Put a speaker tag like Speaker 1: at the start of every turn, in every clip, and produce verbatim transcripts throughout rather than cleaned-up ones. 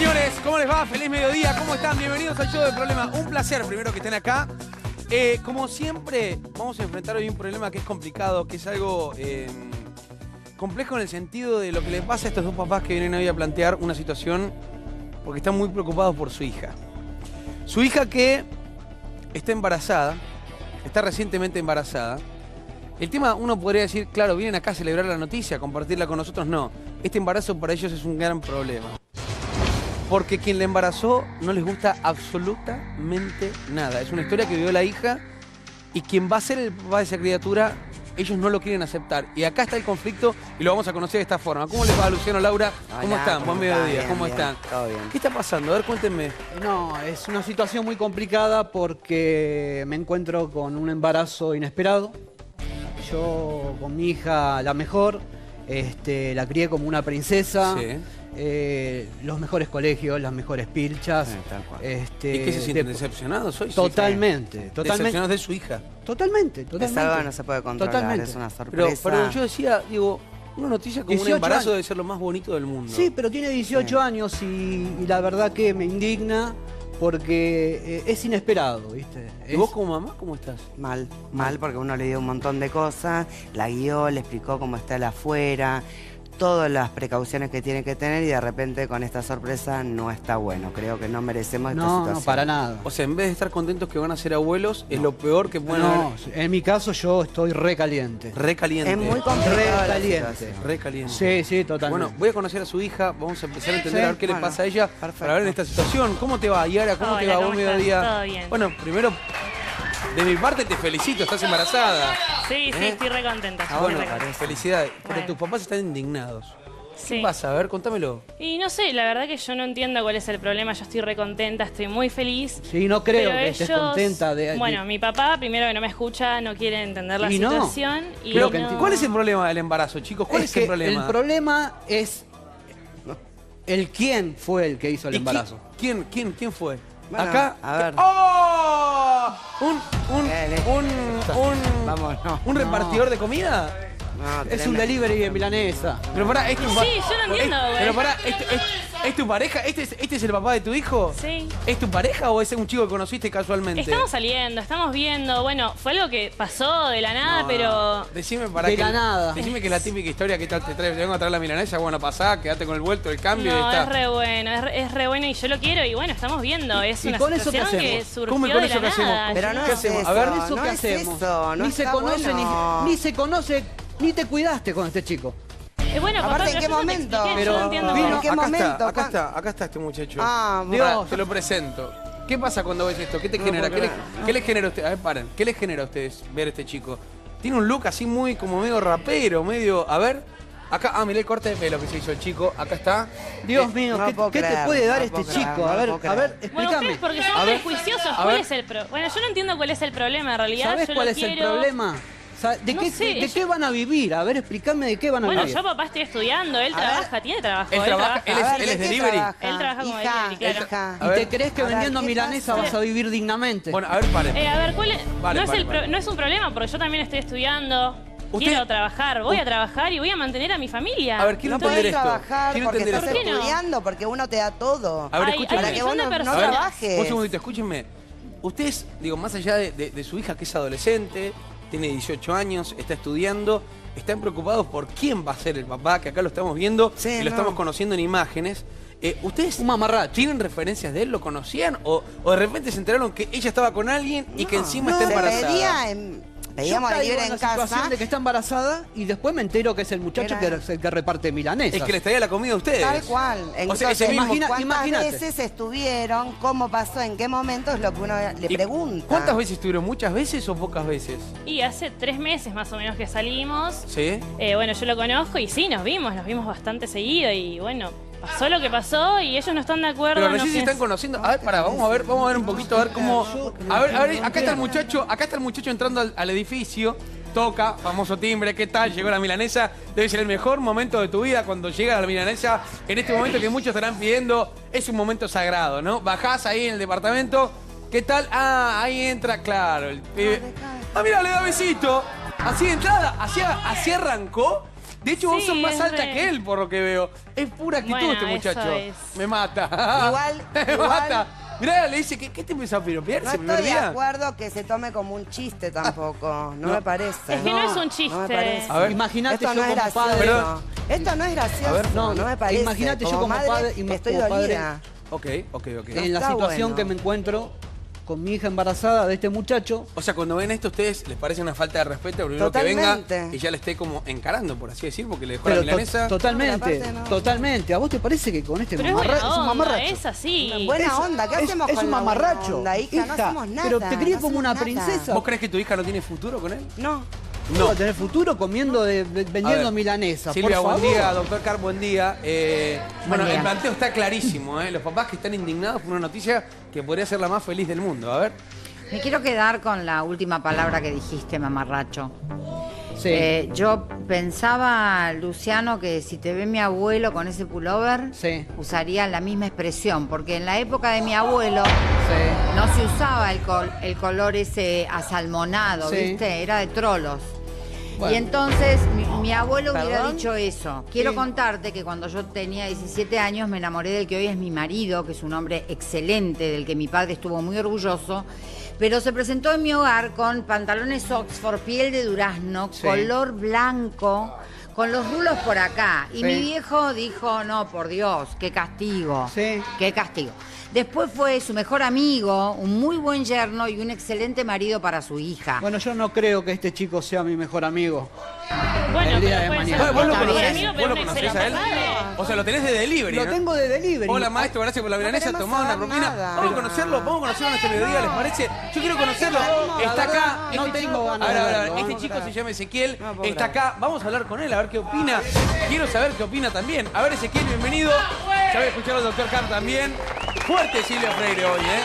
Speaker 1: Señores, ¿cómo les va? Feliz mediodía, ¿cómo están? Bienvenidos al show del problema. Un placer, primero, que estén acá. Eh, como siempre, vamos a enfrentar hoy un problema que es complicado, que es algo eh, complejo en el sentido de lo que le pasa a estos dos papás que vienen hoy a plantear una situación porque están muy preocupados por su hija. Su hija que está embarazada, está recientemente embarazada. El tema, uno podría decir, claro, vienen acá a celebrar la noticia, a compartirla con nosotros. No, este embarazo para ellos es un gran problema. Porque quien la embarazó no les gusta absolutamente nada. Es una historia que vivió la hija y quien va a ser el papá de esa criatura, ellos no lo quieren aceptar. Y acá está el conflicto y lo vamos a conocer de esta forma. ¿Cómo les va, Luciano, Laura? ¿Cómo
Speaker 2: Hola,
Speaker 1: están?
Speaker 2: ¿cómo
Speaker 1: Buen mediodía.
Speaker 2: está?
Speaker 1: ¿Cómo
Speaker 2: Bien,
Speaker 1: están?
Speaker 2: bien, todo bien.
Speaker 1: ¿Qué está pasando? A ver, cuéntenme.
Speaker 3: No, es una situación muy complicada porque me encuentro con un embarazo inesperado. Yo con mi hija, la mejor, este, la crié como una princesa.
Speaker 1: Sí.
Speaker 3: Eh, los mejores colegios, las mejores pilchas.
Speaker 2: Sí, tal cual.
Speaker 3: Este,
Speaker 1: ¿Y qué se sienten
Speaker 3: de-
Speaker 1: decepcionados hoy?
Speaker 3: Totalmente,
Speaker 1: Sí.
Speaker 3: totalmente.
Speaker 1: Decepcionados de su hija.
Speaker 3: Totalmente,
Speaker 2: Es
Speaker 3: totalmente.
Speaker 2: algo que no se puede controlar,
Speaker 3: Totalmente.
Speaker 2: es una
Speaker 1: Pero,
Speaker 2: sorpresa.
Speaker 1: pero yo decía, digo, una noticia como un
Speaker 3: dieciocho
Speaker 1: embarazo
Speaker 3: años.
Speaker 1: debe ser lo más bonito del mundo.
Speaker 3: Sí, pero tiene dieciocho
Speaker 2: Sí.
Speaker 3: años y, y la verdad que me indigna porque eh, es inesperado, ¿viste?
Speaker 1: ¿Y
Speaker 3: Es-
Speaker 1: vos como mamá cómo estás?
Speaker 2: Mal, mal porque uno le dio un montón de cosas, la guió, le explicó cómo está el afuera, todas las precauciones que tiene que tener y de repente con esta sorpresa no está bueno. Creo que no merecemos esta
Speaker 3: No,
Speaker 2: situación.
Speaker 3: no, para nada.
Speaker 1: O sea, en vez de estar contentos que van a ser abuelos, es lo peor que pueden
Speaker 3: No,
Speaker 1: haber.
Speaker 3: en mi caso yo estoy re caliente.
Speaker 1: Re caliente.
Speaker 2: Es muy
Speaker 3: Re
Speaker 2: complicado la
Speaker 3: caliente.
Speaker 2: situación.
Speaker 1: Re caliente.
Speaker 3: Sí, sí, totalmente.
Speaker 1: Bueno, voy a conocer a su hija, vamos a empezar a entender
Speaker 3: Sí,
Speaker 1: a ver qué le
Speaker 2: bueno,
Speaker 1: pasa a ella
Speaker 2: perfecto.
Speaker 1: para ver en esta situación. ¿Cómo te va, Yara? ¿Cómo te
Speaker 4: Hola,
Speaker 1: va?
Speaker 4: ¿cómo
Speaker 1: Buen
Speaker 4: estás?
Speaker 1: mediodía.
Speaker 4: Todo bien.
Speaker 1: Bueno, primero, de mi parte te felicito, estás embarazada.
Speaker 4: Sí, sí,
Speaker 1: ¿Eh?
Speaker 4: estoy re contenta.
Speaker 1: Ah,
Speaker 4: estoy
Speaker 1: bueno,
Speaker 4: re contenta.
Speaker 1: felicidades. Pero
Speaker 4: Bueno.
Speaker 1: tus papás están indignados. ¿Qué
Speaker 4: Sí.
Speaker 1: pasa? A ver, contámelo.
Speaker 4: Y no sé, la verdad que yo no entiendo cuál es el problema. Yo estoy re contenta, estoy muy feliz.
Speaker 3: Sí, no creo
Speaker 4: pero
Speaker 3: que
Speaker 4: ellos,
Speaker 3: estés contenta de... de-
Speaker 4: Bueno, mi papá, primero que no me escucha, no quiere entender la
Speaker 3: Y no.
Speaker 4: situación. Y
Speaker 3: Creo
Speaker 4: no-
Speaker 3: que enti-
Speaker 1: ¿Cuál es el problema del embarazo, chicos? ¿Cuál es,
Speaker 3: que
Speaker 1: el problema?
Speaker 3: El problema es el quién fue el que hizo el
Speaker 1: ¿Y
Speaker 3: embarazo.
Speaker 1: ¿Quién, quién, quién fue?
Speaker 2: Bueno,
Speaker 1: Acá.
Speaker 2: a ver.
Speaker 1: ¡Oh! Un, un,
Speaker 2: Dale.
Speaker 1: un, un,
Speaker 2: Vamos, no.
Speaker 1: un repartidor de comida.
Speaker 2: No,
Speaker 3: Es un
Speaker 2: tremendo.
Speaker 3: delivery de milanesa.
Speaker 1: Pero pará, es tu
Speaker 4: Sí,
Speaker 1: pa-
Speaker 4: yo no entiendo,
Speaker 1: es-
Speaker 4: güey.
Speaker 1: Pero pará, ¿es, es, es tu pareja? ¿Este es, ¿Este es el papá de tu hijo?
Speaker 4: Sí.
Speaker 1: ¿Es tu pareja o es un chico que conociste casualmente?
Speaker 4: Estamos saliendo, estamos viendo. Bueno, fue algo que pasó de la nada,
Speaker 1: No,
Speaker 4: pero...
Speaker 1: no. Decime para
Speaker 3: De
Speaker 1: que,
Speaker 3: la nada.
Speaker 1: Decime que es la típica historia que tal te trae, te vengo a traer la milanesa, bueno, pasá, quédate con el vuelto, el cambio y
Speaker 4: No,
Speaker 1: está.
Speaker 4: es re bueno, es re, es re bueno y yo lo quiero y bueno, estamos viendo. Es
Speaker 3: ¿Y
Speaker 4: una
Speaker 3: con eso qué
Speaker 4: situación que
Speaker 3: hacemos?
Speaker 4: surgió
Speaker 1: ¿Cómo y con
Speaker 4: de
Speaker 1: eso
Speaker 4: la
Speaker 1: qué hacemos?
Speaker 4: nada.
Speaker 2: Pero
Speaker 4: Yo
Speaker 2: no
Speaker 4: no-
Speaker 2: es
Speaker 1: hacemos?
Speaker 2: eso,
Speaker 1: A ver,
Speaker 3: ¿Eso
Speaker 2: no
Speaker 3: qué
Speaker 2: es
Speaker 3: hacemos?
Speaker 2: eso, no
Speaker 3: ni se
Speaker 2: está
Speaker 3: conoce,
Speaker 2: bueno.
Speaker 3: ni, ni se conoce, ni te cuidaste con este chico.
Speaker 4: Eh, bueno,
Speaker 2: Aparte,
Speaker 4: papá,
Speaker 2: ¿en
Speaker 4: pero
Speaker 2: qué
Speaker 4: yo ya te
Speaker 2: momento?
Speaker 4: expliqué,
Speaker 3: Pero
Speaker 4: yo no entiendo.
Speaker 1: Vino,
Speaker 2: ¿En qué
Speaker 1: acá
Speaker 2: momento?
Speaker 1: está, acá
Speaker 2: ¿Cuán-
Speaker 1: está, acá está este muchacho.
Speaker 2: Ah,
Speaker 1: Pará,
Speaker 3: Dios.
Speaker 1: te lo presento. ¿Qué pasa cuando ves esto? ¿Qué te
Speaker 2: No
Speaker 1: genera?
Speaker 2: puedo
Speaker 1: ¿Qué, le,
Speaker 2: creer.
Speaker 1: qué les genera a ustedes? A ver, paren. ¿Qué les genera a ustedes ver este chico? Tiene un look así muy, como medio rapero, medio... A ver, acá, ah, mirá el corte de pelo que se hizo el chico. Acá está.
Speaker 3: Dios
Speaker 1: Eh,
Speaker 3: mío,
Speaker 2: no
Speaker 3: ¿qué,
Speaker 2: puedo
Speaker 3: qué te
Speaker 2: creer,
Speaker 3: puede dar
Speaker 2: no
Speaker 3: este
Speaker 2: puedo creer,
Speaker 3: chico?
Speaker 2: no
Speaker 3: A ver,
Speaker 2: puedo
Speaker 3: a
Speaker 2: creer.
Speaker 3: ver,
Speaker 4: Bueno,
Speaker 3: explícame.
Speaker 4: ustedes porque son
Speaker 1: A ver,
Speaker 4: prejuiciosos,
Speaker 1: a
Speaker 4: ¿cuál
Speaker 1: ver.
Speaker 4: es el pro? Bueno, yo no entiendo cuál es el problema en realidad.
Speaker 3: ¿Sabes
Speaker 4: yo
Speaker 3: cuál
Speaker 4: lo
Speaker 3: es el
Speaker 4: quiero-
Speaker 3: problema? Sa- ¿De,
Speaker 4: No
Speaker 3: qué,
Speaker 4: sé,
Speaker 3: de, de
Speaker 4: ellos-
Speaker 3: qué van a vivir? A ver, explícame de qué van a
Speaker 4: Bueno,
Speaker 3: vivir.
Speaker 4: yo papá estoy estudiando, él
Speaker 2: A ver.
Speaker 4: trabaja, tiene trabajo.
Speaker 1: Él trabaja, él es-
Speaker 2: A ver,
Speaker 1: él
Speaker 2: ¿de
Speaker 1: es
Speaker 2: qué
Speaker 1: delivery.
Speaker 2: trabaja?
Speaker 4: Él trabaja como
Speaker 2: Hija,
Speaker 4: delivery, claro.
Speaker 2: hija.
Speaker 1: A
Speaker 3: ¿Y
Speaker 1: ver.
Speaker 3: te crees que
Speaker 2: A ver,
Speaker 3: vendiendo
Speaker 2: ¿qué
Speaker 3: milanesa
Speaker 2: pasa?
Speaker 3: vas a vivir dignamente?
Speaker 1: Bueno, a ver, paren.
Speaker 4: Eh, a ver, ¿cuál es?
Speaker 1: Vale,
Speaker 4: no, es
Speaker 1: vale,
Speaker 4: el pro-
Speaker 1: vale.
Speaker 4: no es un problema, porque yo también estoy estudiando.
Speaker 1: Usted-
Speaker 4: Quiero trabajar, voy
Speaker 1: U-
Speaker 4: a trabajar y voy a mantener a mi familia.
Speaker 1: A ver, quiero
Speaker 2: No
Speaker 1: entender
Speaker 2: podés
Speaker 1: esto.
Speaker 2: trabajar
Speaker 1: Quiero
Speaker 2: porque
Speaker 1: entender
Speaker 2: estás
Speaker 4: esto.
Speaker 1: esto.
Speaker 4: ¿Por qué no?
Speaker 2: estudiando, porque uno te da todo.
Speaker 1: A ver,
Speaker 4: Hay-
Speaker 1: escúchame.
Speaker 4: hay
Speaker 2: Para
Speaker 4: un
Speaker 2: que
Speaker 4: millón
Speaker 2: vos
Speaker 4: de
Speaker 2: no, no
Speaker 4: personas.
Speaker 2: trabajes.
Speaker 1: Un segundito, escúchenme. Ustedes, digo, más allá de, de- de su hija que es adolescente, tiene dieciocho años, está estudiando, están preocupados por quién va a ser el papá, que acá lo estamos viendo
Speaker 2: Sí,
Speaker 1: y lo
Speaker 2: no.
Speaker 1: estamos conociendo en imágenes. Eh, ¿Ustedes
Speaker 3: Un mamarracho.
Speaker 1: tienen referencias de él? ¿Lo conocían? ¿O, o de repente se enteraron que ella estaba con alguien y que
Speaker 2: No,
Speaker 1: encima
Speaker 2: no,
Speaker 1: está
Speaker 2: se
Speaker 1: embarazada?
Speaker 2: pedía en- pedíamos
Speaker 3: Yo caigo
Speaker 2: delivery
Speaker 3: en
Speaker 2: en
Speaker 3: la situación
Speaker 2: casa.
Speaker 3: de que está embarazada y después me entero que es el muchacho
Speaker 2: Era-
Speaker 3: que es el que reparte milanesas.
Speaker 1: Es que les traía la comida a ustedes.
Speaker 2: Tal cual.
Speaker 1: O sea,
Speaker 2: Entonces,
Speaker 1: ese mismo-
Speaker 3: Imagina-
Speaker 2: ¿cuántas
Speaker 3: imagínate.
Speaker 2: veces estuvieron? ¿Cómo pasó? ¿En qué momento? Es lo que uno le
Speaker 1: ¿Y
Speaker 2: pregunta.
Speaker 1: ¿Cuántas veces estuvieron? ¿Muchas veces o pocas veces?
Speaker 4: Y hace tres meses más o menos que salimos.
Speaker 1: ¿Sí?
Speaker 4: Eh, bueno, yo lo conozco y sí, nos vimos, nos vimos bastante seguido y bueno, pasó lo que pasó y ellos no están de acuerdo.
Speaker 1: Pero
Speaker 4: no
Speaker 1: recién se
Speaker 4: piensan-
Speaker 1: están conociendo. A ver, pará, vamos a ver, vamos a ver un poquito, a ver cómo. A ver, a ver, acá está el muchacho, acá está el muchacho entrando al, al edificio. Toca, famoso timbre, ¿qué tal? Llegó la milanesa. Debe ser el mejor momento de tu vida cuando llega la milanesa. En este momento que muchos estarán pidiendo, es un momento sagrado, ¿no? Bajás ahí en el departamento. ¿Qué tal? Ah, ahí entra, claro, el pibe. Ah, mira, le da besito. Así de entrada, así, así arrancó. De hecho, vos
Speaker 4: Sí,
Speaker 1: sos más
Speaker 4: es
Speaker 1: alta
Speaker 4: re-
Speaker 1: que él, por lo que veo. Es pura actitud
Speaker 4: Bueno,
Speaker 1: este
Speaker 4: eso
Speaker 1: muchacho.
Speaker 4: es.
Speaker 1: Me mata.
Speaker 2: Igual,
Speaker 1: Me
Speaker 2: igual-
Speaker 1: mata. Mirá, le dice, ¿qué, qué te empezó a piropear
Speaker 2: No
Speaker 1: ese primer
Speaker 2: estoy de
Speaker 1: día?
Speaker 2: acuerdo que se tome como un chiste tampoco. No,
Speaker 1: No.
Speaker 2: me parece.
Speaker 4: Es que no, es un
Speaker 2: No me
Speaker 4: chiste.
Speaker 2: parece.
Speaker 1: A ver.
Speaker 3: Imagínate
Speaker 2: Esto
Speaker 3: yo
Speaker 2: no es
Speaker 3: como
Speaker 2: gracioso.
Speaker 3: padre.
Speaker 1: Perdón.
Speaker 2: Esto no es gracioso.
Speaker 1: A ver.
Speaker 2: no, no me parece.
Speaker 3: Imagínate yo como
Speaker 2: madre,
Speaker 3: padre y
Speaker 2: estoy
Speaker 3: como padre.
Speaker 2: dolida.
Speaker 1: Ok, ok, ok.
Speaker 3: En la
Speaker 2: Está
Speaker 3: situación
Speaker 2: bueno.
Speaker 3: que me encuentro con mi hija embarazada de este muchacho.
Speaker 1: O sea, cuando ven esto, ¿a ustedes les parece una falta de respeto? Primero que venga
Speaker 2: Totalmente.
Speaker 1: y ya le esté como encarando, por así decir, porque le dejó la
Speaker 3: Pero to-
Speaker 1: milanesa.
Speaker 3: totalmente,
Speaker 2: No, pero aparte no.
Speaker 3: totalmente. ¿A vos te parece que con este
Speaker 4: Pero es
Speaker 3: mamarra-
Speaker 4: buena
Speaker 3: es un
Speaker 4: onda,
Speaker 3: mamarracho?
Speaker 4: es así.
Speaker 2: Buena
Speaker 3: Es-
Speaker 2: onda, ¿qué
Speaker 3: es-
Speaker 2: hacemos
Speaker 3: es
Speaker 2: con
Speaker 3: un
Speaker 2: la buena
Speaker 3: mamarracho.
Speaker 2: onda, hija? No hacemos nada,
Speaker 3: pero te crié
Speaker 2: no
Speaker 3: como una
Speaker 2: hacemos nada.
Speaker 3: princesa.
Speaker 1: ¿Vos crees que tu hija no tiene futuro con él?
Speaker 2: No.
Speaker 3: No. ¿Va a tener futuro comiendo de, de-
Speaker 1: A
Speaker 3: vendiendo
Speaker 1: ver,
Speaker 3: milanesas?
Speaker 1: Silvia,
Speaker 3: por
Speaker 1: buen
Speaker 3: favor.
Speaker 1: día. Doctor Carr, buen día. Eh, bueno,
Speaker 5: día.
Speaker 1: el planteo está clarísimo. ¿eh? Los papás que están indignados por una noticia que podría ser la más feliz del mundo. A ver.
Speaker 5: Me quiero quedar con la última palabra que dijiste, mamarracho.
Speaker 3: Sí.
Speaker 5: Eh, yo pensaba, Luciano, que si te ve mi abuelo con ese pullover,
Speaker 3: Sí.
Speaker 5: usaría la misma expresión, porque en la época de mi abuelo
Speaker 3: Sí.
Speaker 5: no se usaba el, col- el color ese asalmonado,
Speaker 3: Sí.
Speaker 5: ¿viste? Era de trolos.
Speaker 3: Bueno.
Speaker 5: Y entonces mi, mi abuelo hubiera
Speaker 2: ¿Perdón?
Speaker 5: dicho eso. Quiero
Speaker 3: Sí.
Speaker 5: contarte que cuando yo tenía diecisiete años me enamoré del que hoy es mi marido, que es un hombre excelente, del que mi padre estuvo muy orgulloso, pero se presentó en mi hogar con pantalones Oxford, piel de durazno,
Speaker 3: Sí.
Speaker 5: color blanco, con los rulos por acá. Y
Speaker 3: Sí.
Speaker 5: mi viejo dijo, no, por Dios, qué castigo.
Speaker 3: Sí.
Speaker 5: Qué castigo. Después fue su mejor amigo, un muy buen yerno y un excelente marido para su hija.
Speaker 3: Bueno, yo no creo que este chico sea mi mejor amigo.
Speaker 4: Bueno,
Speaker 3: el día
Speaker 4: pero
Speaker 3: de
Speaker 4: puede
Speaker 3: mañana.
Speaker 4: ser
Speaker 1: ¿Vos lo
Speaker 4: un
Speaker 5: Está
Speaker 4: buen
Speaker 1: conocés?
Speaker 4: amigo,
Speaker 1: ¿Vos
Speaker 4: pero
Speaker 1: lo
Speaker 4: un
Speaker 1: conocés
Speaker 4: excelente
Speaker 1: a él?
Speaker 4: padre.
Speaker 1: O sea, lo tenés de delivery,
Speaker 3: Lo
Speaker 1: ¿no?
Speaker 3: tengo de delivery.
Speaker 1: Hola, maestro, gracias por la milanesa.
Speaker 2: queremos
Speaker 1: Tomá una
Speaker 2: saber
Speaker 1: propina.
Speaker 2: nada.
Speaker 1: Vamos a conocerlo, vamos a conocerlo en este mediodía, ¿les parece? Yo quiero conocerlo.
Speaker 3: La
Speaker 1: Está
Speaker 3: verdad,
Speaker 1: acá.
Speaker 3: no
Speaker 1: este
Speaker 3: tengo
Speaker 1: chico-
Speaker 3: ganas
Speaker 1: a ver,
Speaker 3: de
Speaker 1: a ver, a ver,
Speaker 3: verlo,
Speaker 1: Este
Speaker 3: vamos
Speaker 1: chico
Speaker 2: a
Speaker 1: se
Speaker 2: ver.
Speaker 1: llama Ezequiel.
Speaker 2: No puedo
Speaker 1: Está
Speaker 2: creer.
Speaker 1: acá. Vamos a hablar con él, a ver qué opina. Quiero saber qué opina también. A ver, Ezequiel, bienvenido. Ya voy a escuchar al doctor Carr también. Fuerte Silvia Freire hoy, ¿eh?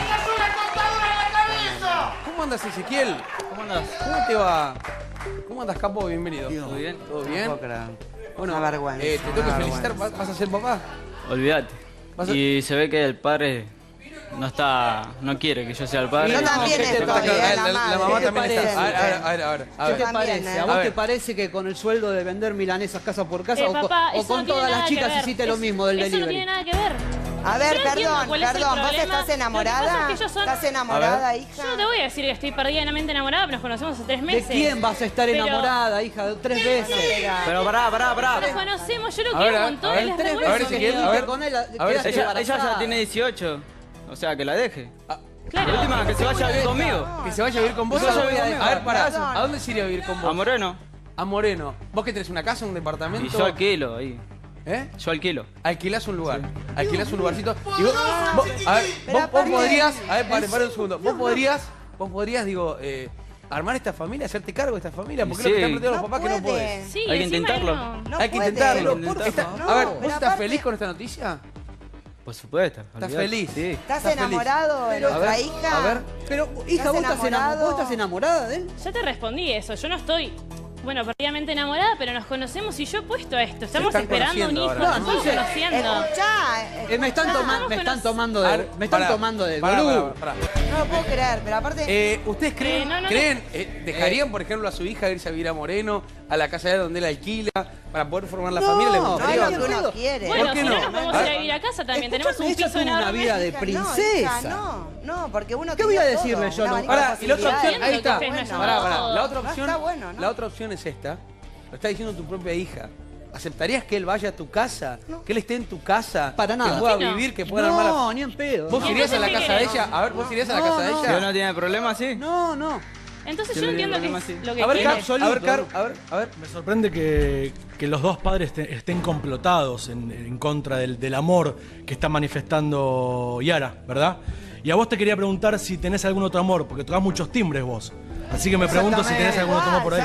Speaker 1: ¿Cómo andas, Ezequiel?
Speaker 6: ¿Cómo andás?
Speaker 1: ¿Cómo te va? ¿Cómo andas, capo? Bienvenido.
Speaker 6: ¿Todo bien?
Speaker 1: ¿Todo
Speaker 2: No
Speaker 1: bien?
Speaker 2: puedo creer.
Speaker 1: Bueno,
Speaker 2: Una vergüenza,
Speaker 1: eh, te tengo que
Speaker 2: una
Speaker 1: felicitar.
Speaker 2: vergüenza.
Speaker 1: ¿Vas vas a ser papá?
Speaker 6: Olvídate.
Speaker 1: Vas a-
Speaker 6: Y se ve que el padre no está, no quiere que yo sea el padre.
Speaker 2: Yo también
Speaker 3: ¿qué te
Speaker 2: estoy,
Speaker 3: parece?
Speaker 2: eh,
Speaker 1: la,
Speaker 2: la
Speaker 1: la- la
Speaker 2: madre.
Speaker 1: mamá
Speaker 3: ¿Qué
Speaker 1: también
Speaker 3: te
Speaker 1: está. A ver,
Speaker 3: parece?
Speaker 1: a ver, a ver, a ver. a
Speaker 3: ¿Qué
Speaker 1: ver.
Speaker 3: te
Speaker 2: también,
Speaker 3: parece?
Speaker 2: ¿eh?
Speaker 3: ¿A
Speaker 1: A
Speaker 3: vos
Speaker 1: ver.
Speaker 3: te parece que con el sueldo de vender milanesas casa por casa
Speaker 4: Eh,
Speaker 3: o, con-
Speaker 4: papá,
Speaker 3: o
Speaker 4: eso
Speaker 3: con
Speaker 4: no tiene
Speaker 3: todas las
Speaker 4: nada que
Speaker 3: chicas
Speaker 4: ver.
Speaker 3: hiciste lo
Speaker 4: Eso-
Speaker 3: mismo del
Speaker 4: Eso no
Speaker 3: delivery?
Speaker 4: tiene nada que ver.
Speaker 2: A ver,
Speaker 4: Yo no entiendo
Speaker 2: perdón,
Speaker 4: cuál es el
Speaker 2: perdón, ¿vos
Speaker 4: problema.
Speaker 2: estás
Speaker 4: Lo que
Speaker 2: enamorada?
Speaker 4: pasa es que ellos son-
Speaker 2: ¿Estás enamorada, hija?
Speaker 4: Yo no te voy a decir que estoy perdidamente enamorada, pero nos conocemos hace tres
Speaker 3: ¿De
Speaker 4: meses.
Speaker 3: quién vas a estar
Speaker 4: Pero-
Speaker 3: enamorada, hija? Tres veces.
Speaker 6: Pero pará, pará, pará.
Speaker 4: Nos conocemos, yo lo
Speaker 1: A
Speaker 4: quiero
Speaker 1: ver,
Speaker 4: un
Speaker 1: a-
Speaker 4: montón,
Speaker 1: a ver,
Speaker 4: él es
Speaker 3: tres
Speaker 4: re
Speaker 3: veces
Speaker 1: A ver,
Speaker 4: bueno
Speaker 1: Ezequiel,
Speaker 4: conmigo.
Speaker 1: a ver.
Speaker 3: con él,
Speaker 1: A ver,
Speaker 3: quedaste
Speaker 6: Ella, ella ya
Speaker 3: embarazada.
Speaker 6: tiene dieciocho. O sea, que la deje.
Speaker 4: Claro.
Speaker 6: La última, que se vaya a vivir conmigo.
Speaker 1: Que se vaya a vivir con vos.
Speaker 6: No,
Speaker 1: ¿A
Speaker 6: yo
Speaker 1: dónde-
Speaker 6: voy a dejar.
Speaker 1: a ver, pará.
Speaker 2: Perdón.
Speaker 1: ¿A dónde se iría a vivir con
Speaker 6: A
Speaker 1: vos?
Speaker 6: Moreno.
Speaker 1: A Moreno. ¿Vos que tenés una casa, un departamento?
Speaker 6: Y yo alquilo ahí.
Speaker 1: ¿Eh?
Speaker 6: Yo alquilo.
Speaker 1: Alquilás un lugar. Alquilás un lugarcito. Y vos, vos- a ver,
Speaker 2: Pero
Speaker 1: vos, vos
Speaker 2: aparte-
Speaker 1: podrías. A ver, pare, pare un segundo. Vos podrías, vos podrías, digo, eh, armar esta familia, hacerte cargo de esta familia. Porque es lo que
Speaker 6: Sí.
Speaker 1: están planteando los
Speaker 2: No
Speaker 1: papás que no
Speaker 2: puede.
Speaker 1: podés.
Speaker 4: Sí,
Speaker 6: Hay que
Speaker 4: encima
Speaker 6: intentarlo.
Speaker 4: él no.
Speaker 2: No
Speaker 1: Hay que
Speaker 2: puede.
Speaker 1: intentarlo.
Speaker 6: Pero, por
Speaker 1: Está-
Speaker 2: favor.
Speaker 1: a ver,
Speaker 2: No,
Speaker 1: ¿vos
Speaker 2: pero
Speaker 1: estás
Speaker 2: aparte-
Speaker 1: feliz con esta noticia?
Speaker 6: Por supuesto.
Speaker 1: ¿Estás
Speaker 6: olvídate.
Speaker 1: feliz?
Speaker 6: Sí.
Speaker 2: ¿Estás
Speaker 1: feliz.
Speaker 2: enamorado de
Speaker 1: A
Speaker 2: nuestra
Speaker 1: ver,
Speaker 2: hija?
Speaker 1: A ver.
Speaker 3: Pero, hija, ¿vos estás, enamo-
Speaker 2: enamorado?
Speaker 3: ¿vos estás enamorada de él?
Speaker 4: Ya te respondí eso, yo no estoy, bueno, perdidamente enamorada, pero nos conocemos y yo he puesto esto. Estamos
Speaker 1: están
Speaker 4: esperando un
Speaker 1: conociendo
Speaker 4: hijo,
Speaker 1: ahora.
Speaker 4: nos estamos
Speaker 3: No, entonces,
Speaker 4: conociendo.
Speaker 2: Escuchá.
Speaker 3: Eh, me están,
Speaker 2: escuchá.
Speaker 3: toma- me están
Speaker 4: Estamos
Speaker 3: tomando
Speaker 1: A
Speaker 3: de,
Speaker 1: ver,
Speaker 3: me están
Speaker 1: pará,
Speaker 3: tomando de
Speaker 1: pará,
Speaker 3: boludo.
Speaker 1: pará, pará.
Speaker 2: No lo puedo creer, pero aparte...
Speaker 1: Eh, ¿Ustedes creen,
Speaker 4: Eh, no, no,
Speaker 1: creen eh, dejarían, por ejemplo, a su hija irse a vivir a Moreno, a la casa de él donde él alquila, para poder formar la
Speaker 3: No,
Speaker 1: familia? ¿Les
Speaker 3: no,
Speaker 2: no
Speaker 1: gustaría?
Speaker 2: es lo que uno
Speaker 3: pedo.
Speaker 2: quiere.
Speaker 4: Bueno,
Speaker 1: ¿Por qué
Speaker 4: si
Speaker 1: no?
Speaker 4: no nos podemos
Speaker 1: A
Speaker 4: ir
Speaker 1: ver.
Speaker 4: a vivir a casa también,
Speaker 3: Escuchame,
Speaker 4: tenemos un
Speaker 3: ella
Speaker 4: piso
Speaker 3: tuvo una
Speaker 4: enorme.
Speaker 3: vida de
Speaker 2: Hija,
Speaker 3: princesa.
Speaker 2: No, hija, no, no, porque uno
Speaker 3: ¿Qué voy a
Speaker 2: tenía
Speaker 3: decirle
Speaker 2: todo,
Speaker 3: yo?
Speaker 2: un
Speaker 3: No,
Speaker 2: abanico
Speaker 1: Ahora,
Speaker 2: de
Speaker 1: y la otra opción,
Speaker 2: posibilidades.
Speaker 1: ahí está.
Speaker 4: Entiendo que ustedes no
Speaker 1: Pará,
Speaker 4: ayudan
Speaker 1: pará.
Speaker 4: todo.
Speaker 1: La otra
Speaker 2: No,
Speaker 1: opción,
Speaker 2: está bueno, ¿no?
Speaker 1: la otra opción es esta. Lo está diciendo tu propia hija. ¿Aceptarías que él vaya a tu casa? Que él esté en tu casa.
Speaker 3: Para nada.
Speaker 1: Que pueda
Speaker 4: ¿Por qué no?
Speaker 1: vivir, que pueda armar la...
Speaker 3: No, ni en pedo.
Speaker 1: ¿Vos
Speaker 3: no.
Speaker 1: irías a la
Speaker 4: Entonces,
Speaker 1: casa
Speaker 4: ¿qué
Speaker 1: de ella? A ver, ¿vos irías a la
Speaker 3: No,
Speaker 1: casa de
Speaker 3: no.
Speaker 6: Si
Speaker 1: ella?
Speaker 6: uno tiene problemas, sí.
Speaker 3: No, no.
Speaker 4: Entonces
Speaker 6: Yo
Speaker 4: yo
Speaker 6: no
Speaker 4: entiendo que
Speaker 6: tengo
Speaker 4: es
Speaker 6: problema, sí.
Speaker 4: lo que
Speaker 1: A ver,
Speaker 4: quiere.
Speaker 1: Car, a ver, Car,
Speaker 3: absoluto.
Speaker 1: a ver, a ver.
Speaker 7: Me sorprende que, que los dos padres te- estén complotados en, en contra del, del amor que está manifestando Yara, ¿verdad? Y a vos te quería preguntar si tenés algún otro amor, porque tocás muchos timbres vos. Así que me pregunto si tenés algún otro amor por ahí.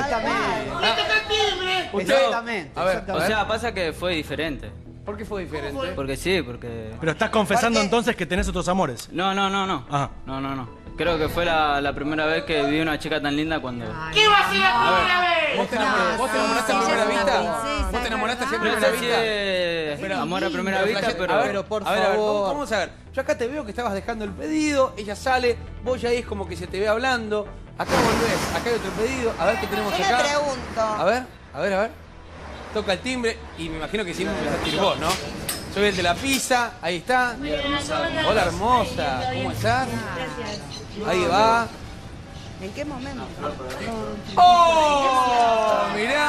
Speaker 3: Exactamente.
Speaker 1: A ver,
Speaker 3: exactamente.
Speaker 6: O sea, pasa que fue diferente.
Speaker 1: ¿Por qué fue diferente?
Speaker 6: Porque sí, porque...
Speaker 7: Pero estás confesando
Speaker 2: Porque-
Speaker 7: entonces que tenés otros amores.
Speaker 6: No, no, no, no.
Speaker 7: Ajá.
Speaker 6: No, no, no. Creo que fue la, la primera vez que vi una chica tan linda cuando...
Speaker 5: ¿Qué va a ser la
Speaker 1: ¿Vos te enamoraste, vos te enamoraste a
Speaker 2: sí,
Speaker 1: primera
Speaker 2: sí,
Speaker 1: vista?
Speaker 2: sí,
Speaker 1: ¿Vos te
Speaker 2: sí,
Speaker 1: enamoraste así a
Speaker 2: es
Speaker 6: No
Speaker 1: primera
Speaker 6: sé si
Speaker 1: vista?
Speaker 6: es amor a primera vista,
Speaker 1: Flashe-
Speaker 6: pero...
Speaker 1: a ver,
Speaker 3: Pero por
Speaker 1: a ver, a ver,
Speaker 3: favor.
Speaker 1: vamos, vamos a ver. Yo acá te veo que estabas dejando el pedido, ella sale, vos ya es como que se te ve hablando. Acá volvés, acá hay otro pedido, a ver qué tenemos
Speaker 2: Yo
Speaker 1: acá.
Speaker 2: me pregunto.
Speaker 1: A ver, a ver, a ver. toca el timbre y me imagino que siempre me vas a decir vos, ¿no? Soy el de la pizza, ahí está. Hola hermosa, ¿cómo estás? Ahí va.
Speaker 2: ¿En qué momento?
Speaker 1: ¡Oh!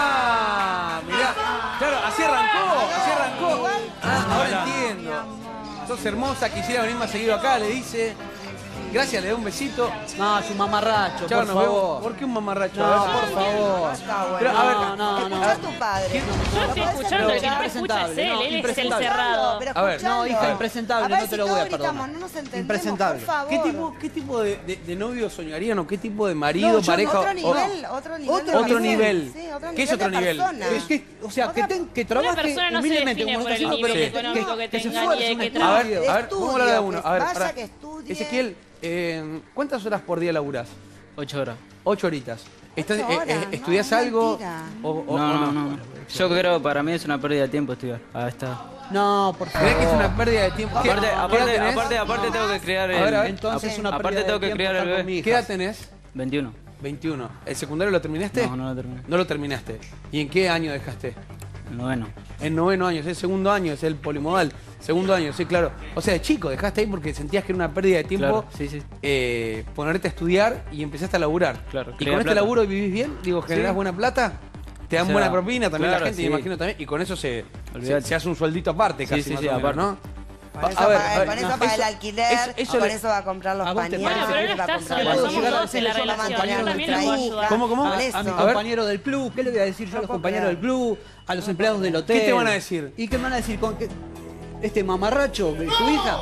Speaker 1: Mirá, mirá. Claro, así arrancó, así arrancó. Ah, ahora entiendo. Sos hermosa, quisiera venir más seguido acá, le dice. Gracias, le doy un besito.
Speaker 3: No, es un mamarracho,
Speaker 1: Chao,
Speaker 3: por
Speaker 1: nos
Speaker 3: favor.
Speaker 1: vemos. ¿Por qué un mamarracho?
Speaker 3: No,
Speaker 1: A ver.
Speaker 3: por favor.
Speaker 2: Está bueno.
Speaker 1: Pero, a ver,
Speaker 3: no, no, no.
Speaker 2: Escuchá a tu padre.
Speaker 4: Yo estoy escuchando, el que no me escucha es
Speaker 3: impresentable,
Speaker 4: él,
Speaker 3: no,
Speaker 4: él es el
Speaker 3: impresentable.
Speaker 4: cerrado.
Speaker 2: Pero
Speaker 1: A ver.
Speaker 2: escuchalo.
Speaker 3: No, hija, impresentable,
Speaker 2: Aparte,
Speaker 3: no te
Speaker 2: si
Speaker 3: lo voy
Speaker 2: todos
Speaker 3: a perdonar.
Speaker 2: gritamos, no nos entendemos,
Speaker 3: Impresentable.
Speaker 2: por favor.
Speaker 1: ¿Qué tipo, qué tipo de, de, de novio soñarían o qué tipo de marido,
Speaker 2: No, yo-
Speaker 1: pareja?
Speaker 2: otro
Speaker 1: o-
Speaker 2: nivel, otro nivel.
Speaker 3: Otro
Speaker 2: de
Speaker 1: Otro
Speaker 2: persona.
Speaker 1: nivel.
Speaker 2: Sí, otro
Speaker 1: ¿Qué es
Speaker 2: nivel
Speaker 1: otro
Speaker 2: de
Speaker 1: nivel?
Speaker 2: persona.
Speaker 3: Es que, o sea, que, ten- que
Speaker 4: Una
Speaker 3: trabaje
Speaker 4: persona no se
Speaker 3: humildemente
Speaker 4: define
Speaker 3: como
Speaker 4: por
Speaker 3: está
Speaker 4: el
Speaker 3: haciendo,
Speaker 4: nivel
Speaker 3: pero
Speaker 4: económico
Speaker 3: que,
Speaker 4: que
Speaker 3: que se
Speaker 4: tenga
Speaker 3: esfuerce,
Speaker 4: ni
Speaker 3: un
Speaker 4: de que
Speaker 1: A ver,
Speaker 3: estudio.
Speaker 1: a ver, vamos a hablar de uno. A ver,
Speaker 2: Vaya
Speaker 1: pará.
Speaker 2: que estudie.
Speaker 1: Ezequiel, eh, ¿cuántas horas por día laburás?
Speaker 6: Ocho horas.
Speaker 1: Ocho horitas. ¿Estás-
Speaker 2: Ocho
Speaker 1: eh,
Speaker 2: horas,
Speaker 1: eh,
Speaker 2: no,
Speaker 1: ¿Estudias
Speaker 2: es
Speaker 1: algo?
Speaker 2: mentira.
Speaker 1: O, o- o
Speaker 6: No, no, no. Yo creo que para mí es una pérdida de tiempo estudiar. A esta.
Speaker 3: No, por favor.
Speaker 1: ¿Crees que es una pérdida de tiempo? ¿Qué-
Speaker 6: Aparte,
Speaker 1: qué edad
Speaker 6: aparte,
Speaker 1: tenés?
Speaker 6: aparte, aparte tengo que criar el...
Speaker 1: A ver, a ver.
Speaker 3: Entonces es una
Speaker 6: Aparte
Speaker 3: pérdida
Speaker 6: tengo
Speaker 3: de
Speaker 6: que
Speaker 3: tiempo
Speaker 6: criar
Speaker 3: estar
Speaker 6: el
Speaker 3: con mi
Speaker 6: bebé.
Speaker 3: hija.
Speaker 1: ¿Qué edad tenés?
Speaker 6: veintiuno.
Speaker 1: veintiuno. ¿El secundario lo terminaste?
Speaker 6: No, no lo terminé.
Speaker 1: No lo terminaste. ¿Y en qué año dejaste?
Speaker 6: El noveno.
Speaker 1: En noveno año, es el segundo año, es el polimodal. Segundo año, sí, claro. O sea, de chico, dejaste ahí porque sentías que era una pérdida de tiempo
Speaker 6: Claro, sí, sí.
Speaker 1: eh, ponerte a estudiar y empezaste a laburar.
Speaker 6: Claro,
Speaker 1: ¿Y
Speaker 6: quería
Speaker 1: con este
Speaker 6: plata.
Speaker 1: laburo vivís bien? Digo, ¿generás
Speaker 6: Sí.
Speaker 1: buena plata? ¿Te dan
Speaker 6: O sea,
Speaker 1: buena propina también la
Speaker 6: claro,
Speaker 1: gente?
Speaker 6: sí.
Speaker 1: Me imagino también. Y con eso se, se,
Speaker 6: Olvidate.
Speaker 1: se hace un sueldito aparte
Speaker 6: Sí,
Speaker 1: casi,
Speaker 6: sí,
Speaker 1: más
Speaker 6: sí,
Speaker 1: o menos,
Speaker 6: aparte.
Speaker 1: ¿no?
Speaker 2: Con eso,
Speaker 1: A ver,
Speaker 2: paga,
Speaker 1: a ver,
Speaker 2: con eso
Speaker 1: no,
Speaker 2: paga el
Speaker 1: eso-
Speaker 2: alquiler,
Speaker 1: eso- eso
Speaker 2: con
Speaker 1: le-
Speaker 2: eso va a comprar los
Speaker 3: ¿A vos te
Speaker 2: pañales,
Speaker 3: parece?
Speaker 4: Bueno, pero él
Speaker 2: va a
Speaker 4: está
Speaker 2: comprar
Speaker 4: solo,
Speaker 3: puedo
Speaker 2: los
Speaker 3: llegar a
Speaker 4: somos dos en la
Speaker 3: decirle yo a los
Speaker 4: relación, yo
Speaker 3: compañeros
Speaker 4: también
Speaker 3: del
Speaker 4: lo puedo
Speaker 3: trabajo?
Speaker 4: ayudar.
Speaker 1: ¿Cómo, cómo?
Speaker 2: Por
Speaker 3: A,
Speaker 2: eso.
Speaker 3: a mi
Speaker 1: A ver.
Speaker 3: compañero del club, ¿qué le voy a decir yo a los
Speaker 2: puedo
Speaker 3: compañeros
Speaker 2: creer.
Speaker 3: del club? A los empleados del hotel.
Speaker 1: ¿Qué te van a decir?
Speaker 3: ¿Y qué me van a decir? ¿Con qué? ¿Este mamarracho, tu hija?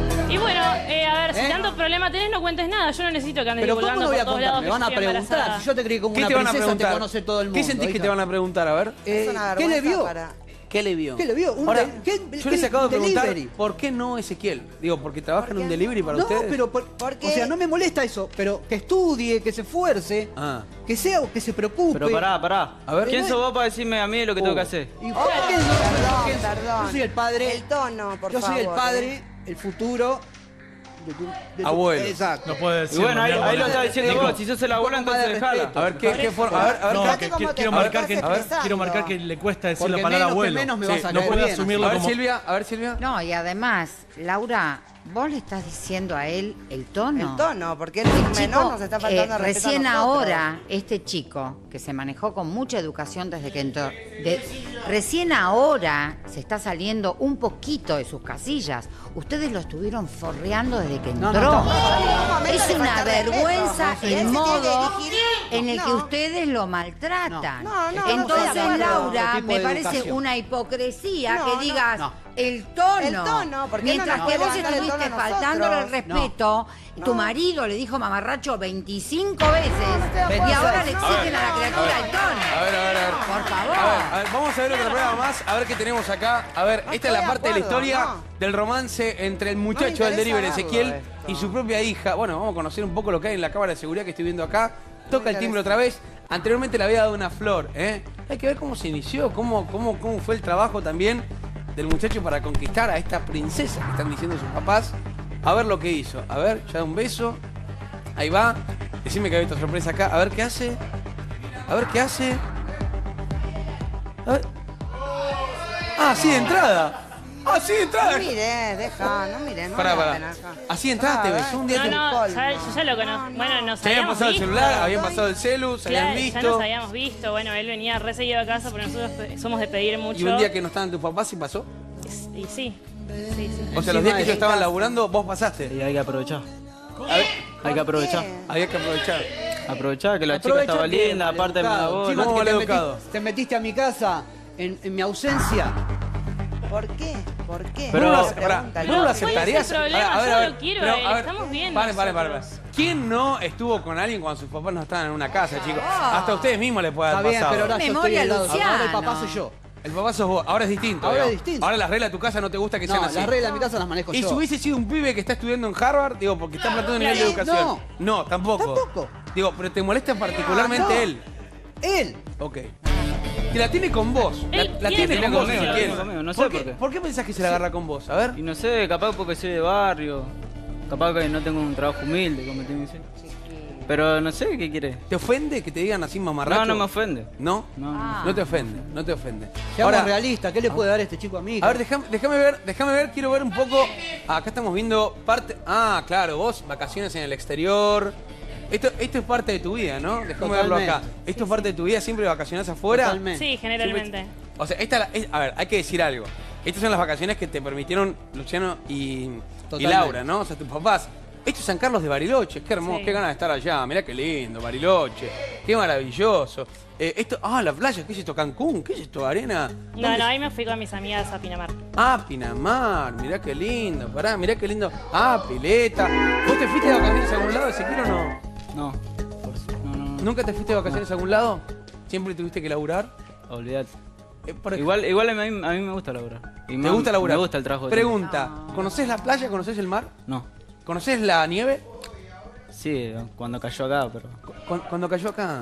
Speaker 4: Y bueno, eh, a ver, si
Speaker 3: ¿Eh?
Speaker 4: tanto problema tenés, no cuentes nada. Yo no necesito que andes
Speaker 3: Pero ¿cómo
Speaker 4: divulgando
Speaker 3: no voy
Speaker 4: por
Speaker 3: a
Speaker 4: todos
Speaker 3: contar?
Speaker 4: lados
Speaker 3: Me
Speaker 4: que
Speaker 3: van a
Speaker 4: yo estoy
Speaker 3: preguntar.
Speaker 4: embarazada.
Speaker 3: Si yo te creí como
Speaker 1: ¿Qué
Speaker 3: una
Speaker 1: te van a
Speaker 3: princesa, te
Speaker 1: preguntar?
Speaker 3: conoce todo el mundo.
Speaker 1: ¿Qué sentís que
Speaker 3: hija.
Speaker 1: te van a preguntar? A ver.
Speaker 3: Eh,
Speaker 2: Es una
Speaker 3: ¿Qué le
Speaker 2: vergüenza
Speaker 3: vio?
Speaker 2: para-
Speaker 1: ¿Qué le vio?
Speaker 3: ¿Qué le vio? Un
Speaker 1: Ahora,
Speaker 3: de- ¿qué-
Speaker 1: yo
Speaker 3: qué
Speaker 1: les acabo de preguntar
Speaker 3: delivery?
Speaker 1: por qué no Ezequiel. Digo, porque trabaja en un delivery para
Speaker 3: No,
Speaker 1: ustedes.
Speaker 3: pero por-
Speaker 2: Porque-
Speaker 3: o sea, no me molesta eso, pero que estudie, que se esfuerce,
Speaker 1: Ah.
Speaker 3: que sea o que se preocupe.
Speaker 6: Pero pará, pará.
Speaker 1: A ver.
Speaker 6: ¿Quién sos vos para decirme a mí lo que tengo que hacer?
Speaker 3: Y-
Speaker 2: Oh,
Speaker 3: ¿Qué es?
Speaker 2: perdón,
Speaker 3: ¿Qué es?
Speaker 2: perdón.
Speaker 3: Yo soy el padre.
Speaker 2: El tono, por
Speaker 3: Yo soy el
Speaker 2: favor,
Speaker 3: padre,
Speaker 2: ¿eh?
Speaker 3: el futuro de tu, de tu-
Speaker 1: Abuelo.
Speaker 3: Exacto.
Speaker 7: No puede
Speaker 6: Y
Speaker 7: decir.
Speaker 6: bueno, ahí, ahí lo estás diciendo
Speaker 3: Respeto.
Speaker 6: vos. Si sos el abuelo,
Speaker 3: Un poco más
Speaker 6: entonces
Speaker 3: de
Speaker 6: dejala.
Speaker 3: respeto.
Speaker 1: A ver, ¿qué, qué forma? A ver, a ver,
Speaker 7: No,
Speaker 2: Fíjate
Speaker 7: que,
Speaker 2: cómo
Speaker 7: que-
Speaker 2: te
Speaker 7: quiero
Speaker 2: estás
Speaker 7: marcar que
Speaker 2: expresando.
Speaker 7: quiero marcar que le cuesta decir
Speaker 3: Porque
Speaker 7: la palabra
Speaker 3: menos que
Speaker 7: abuelo.
Speaker 3: menos me
Speaker 7: Sí,
Speaker 3: vas a
Speaker 7: no
Speaker 3: caer
Speaker 7: puede
Speaker 3: bien,
Speaker 7: asumirlo
Speaker 1: A ver,
Speaker 7: como
Speaker 1: Silvia, a ver, Silvia.
Speaker 5: No, y además, Laura, vos le estás diciendo a él el tono.
Speaker 2: El tono, porque él es
Speaker 5: El
Speaker 2: un menor,
Speaker 5: chico,
Speaker 2: nos está faltando
Speaker 5: eh,
Speaker 2: el respeto a
Speaker 5: recién
Speaker 2: nosotros.
Speaker 5: ahora, este chico, que se manejó con mucha educación desde que entró, de- recién ahora se está saliendo un poquito de sus casillas. Ustedes lo estuvieron forreando desde que
Speaker 3: No,
Speaker 5: entró.
Speaker 3: no, estamos-
Speaker 2: En un momento
Speaker 5: es
Speaker 2: le
Speaker 5: una
Speaker 2: falta respeto.
Speaker 5: vergüenza
Speaker 2: No, sí, él se
Speaker 5: el
Speaker 2: tiene
Speaker 5: modo
Speaker 2: que dirigir.
Speaker 5: en el que
Speaker 2: No.
Speaker 5: ustedes lo maltratan.
Speaker 2: No, no, no,
Speaker 5: Entonces,
Speaker 2: no estoy de acuerdo.
Speaker 5: Laura,
Speaker 3: Otro tipo
Speaker 5: me
Speaker 3: de
Speaker 5: parece
Speaker 3: educación.
Speaker 5: una hipocresía
Speaker 2: No,
Speaker 5: que
Speaker 2: no.
Speaker 5: digas
Speaker 3: No.
Speaker 5: el tono.
Speaker 2: El tono, ¿por qué no
Speaker 5: Mientras
Speaker 2: nos
Speaker 5: que
Speaker 2: puede
Speaker 5: vos
Speaker 2: levantar el tono
Speaker 5: estuviste
Speaker 2: a nosotros?
Speaker 5: faltándole el respeto, tu marido le dijo mamarracho veinticinco veces y ahora le exigen a la criatura el tono.
Speaker 1: A ver, a ver, a ver.
Speaker 5: Por favor.
Speaker 1: A ver, a ver, vamos a ver otra prueba más, a ver qué tenemos acá. A ver,
Speaker 2: No
Speaker 1: esta
Speaker 2: estoy
Speaker 1: es la
Speaker 2: de
Speaker 1: parte de la
Speaker 2: acuerdo,
Speaker 1: historia
Speaker 2: no.
Speaker 1: del romance entre el muchacho
Speaker 2: interesa
Speaker 1: del delivery,
Speaker 2: verlo
Speaker 1: Ezequiel,
Speaker 2: esto.
Speaker 1: y su propia hija. Bueno, vamos a conocer un poco lo que hay en la cámara de seguridad que estoy viendo acá. Toca el
Speaker 2: interesa.
Speaker 1: timbre otra vez. Anteriormente le había dado una flor, ¿eh? Hay que ver cómo se inició, cómo, cómo, cómo fue el trabajo también del muchacho para conquistar a esta princesa que están diciendo sus papás. A ver lo que hizo. A ver, ya da un beso. Ahí va. Decime que hay otra sorpresa acá. A ver qué hace. A ver qué hace. A ver. Ah, sí, de entrada. Ah, sí, de entrada.
Speaker 2: No mire, deja, no mire, no
Speaker 1: Pará,
Speaker 2: me
Speaker 1: pará.
Speaker 2: maten acá.
Speaker 1: Así entraste,
Speaker 2: Ah,
Speaker 1: besó un día.
Speaker 4: No,
Speaker 1: te-
Speaker 4: no,
Speaker 2: colmo.
Speaker 4: ya, yo ya lo conozco. Bueno, nos
Speaker 1: Se habían
Speaker 4: habíamos
Speaker 1: pasado el
Speaker 4: visto.
Speaker 1: celular, habían pasado el celu, se
Speaker 4: Claro,
Speaker 1: habían
Speaker 4: ya nos
Speaker 1: visto.
Speaker 4: habíamos visto. Bueno, él venía re seguido a casa porque nosotros pe- somos de pedir mucho.
Speaker 1: Y un día que no estaban tus papás, ¿sí pasó?
Speaker 4: Y sí. Sí, sí.
Speaker 1: O sea, los días que ellos estaban laburando, vos pasaste.
Speaker 6: Y hay que aprovechar.
Speaker 1: A ver,
Speaker 6: Hay que aprovechar.
Speaker 2: ¿Qué?
Speaker 1: había que aprovechar.
Speaker 6: Aprovechar que la chica
Speaker 3: Aprovecha
Speaker 6: estaba
Speaker 3: que,
Speaker 6: linda, aparte me da
Speaker 3: maleducado.
Speaker 6: bola.
Speaker 3: Chicos,
Speaker 1: ¿Cómo
Speaker 3: que te,
Speaker 1: maleducado?
Speaker 3: metiste, te metiste a mi casa en, en mi ausencia.
Speaker 2: ¿Por qué? ¿Por qué?
Speaker 6: Pero-
Speaker 2: Esa
Speaker 1: Vos no, pará,
Speaker 2: pregunta,
Speaker 1: ¿vos
Speaker 2: no.
Speaker 1: no lo
Speaker 4: ¿cuál es el
Speaker 1: aceptarías?
Speaker 4: problema?
Speaker 1: A ver,
Speaker 4: Yo
Speaker 1: a ver,
Speaker 4: lo quiero
Speaker 1: pero,
Speaker 4: a él,
Speaker 1: a ver,
Speaker 4: estamos bien
Speaker 1: Paren, paren, paren.
Speaker 4: nosotros.
Speaker 1: ¿Quién no estuvo con alguien cuando sus papás no estaban en una casa, chicos? Hasta ustedes mismos les puede
Speaker 3: Está
Speaker 1: haber
Speaker 3: bien,
Speaker 1: pasado.
Speaker 3: pero ahora yo estoy
Speaker 5: Memoria
Speaker 3: al lado.
Speaker 5: Luciano.
Speaker 3: Ahora el papá soy yo.
Speaker 1: El papá sos vos, ahora es distinto.
Speaker 3: Ahora es
Speaker 1: digamos.
Speaker 3: distinto.
Speaker 1: Ahora las reglas de tu casa no te gusta que
Speaker 3: No,
Speaker 1: sean así.
Speaker 3: las reglas de mi casa las manejo
Speaker 1: Y
Speaker 3: yo.
Speaker 1: si hubiese sido un pibe que está estudiando en Harvard, digo, porque está planteando un nivel de
Speaker 3: No.
Speaker 1: educación. No, tampoco.
Speaker 3: Tampoco.
Speaker 1: Digo, pero te molesta particularmente
Speaker 3: No.
Speaker 1: él.
Speaker 3: Él.
Speaker 1: Ok. Que la tiene con vos. La,
Speaker 4: Él
Speaker 1: la
Speaker 4: tiene
Speaker 1: tiene con
Speaker 6: conmigo,
Speaker 1: vos,
Speaker 6: la
Speaker 1: Ezequiel.
Speaker 6: tiene conmigo, no sé
Speaker 1: ¿Por qué,
Speaker 6: por qué.
Speaker 1: ¿Por qué pensás que se la agarra con vos? A ver.
Speaker 6: Y no sé, capaz porque soy de barrio. Capaz que no tengo un trabajo humilde, como te dice. Pero no sé qué quiere.
Speaker 1: ¿Te ofende que te digan así mamarracho?
Speaker 6: No, no me ofende.
Speaker 1: ¿No?
Speaker 6: No, no.
Speaker 1: No te ofende, no te ofende.
Speaker 3: Seamos realistas, ¿qué le puede dar este chico a mí?
Speaker 1: A ver, déjame, déjame ver, déjame ver, quiero ver un poco. Acá estamos viendo parte. Ah, claro, vos, vacaciones en el exterior. Esto, esto es parte de tu vida, ¿no? Déjame verlo acá.
Speaker 3: Totalmente.
Speaker 1: Esto es parte de tu vida, siempre vacacionás afuera.
Speaker 3: Totalmente.
Speaker 4: Sí, generalmente.
Speaker 1: O sea, esta, la- es- a ver, hay que decir algo. Estas son las vacaciones que te permitieron Luciano y, y
Speaker 3: Totalmente.
Speaker 1: Laura, ¿no? O sea, tus papás. Esto es San Carlos de Bariloche, qué hermoso,
Speaker 4: Sí.
Speaker 1: qué ganas de estar allá. Mirá qué lindo, Bariloche, qué maravilloso. Eh, esto, ah, la playa, ¿qué es esto? ¿Cancún? ¿Qué es esto? ¿Arena?
Speaker 4: No,
Speaker 1: ¿Dónde
Speaker 4: no,
Speaker 1: es?
Speaker 4: ahí me fui con mis amigas a Pinamar.
Speaker 1: Ah, Pinamar, mirá qué lindo, pará, mirá qué lindo. Ah, pileta. ¿Vos te fuiste de vacaciones a algún lado, Ezequiel, o no?
Speaker 6: No. Por su- no, no, no.
Speaker 1: ¿Nunca te fuiste de vacaciones a algún lado? ¿Siempre tuviste que laburar?
Speaker 6: Olvídate.
Speaker 1: Eh, por ej-
Speaker 6: Igual, igual a mí, a mí me gusta laburar. Y
Speaker 1: ¿Te
Speaker 6: más-
Speaker 1: gusta laburar?
Speaker 6: Me gusta el trabajo. que
Speaker 1: Pregunta, ¿conocés la playa? ¿Conocés el mar?
Speaker 6: tengo. No.
Speaker 1: ¿Conocés la nieve?
Speaker 6: Sí, cuando cayó acá, pero...
Speaker 1: Cu- Cuando cayó acá.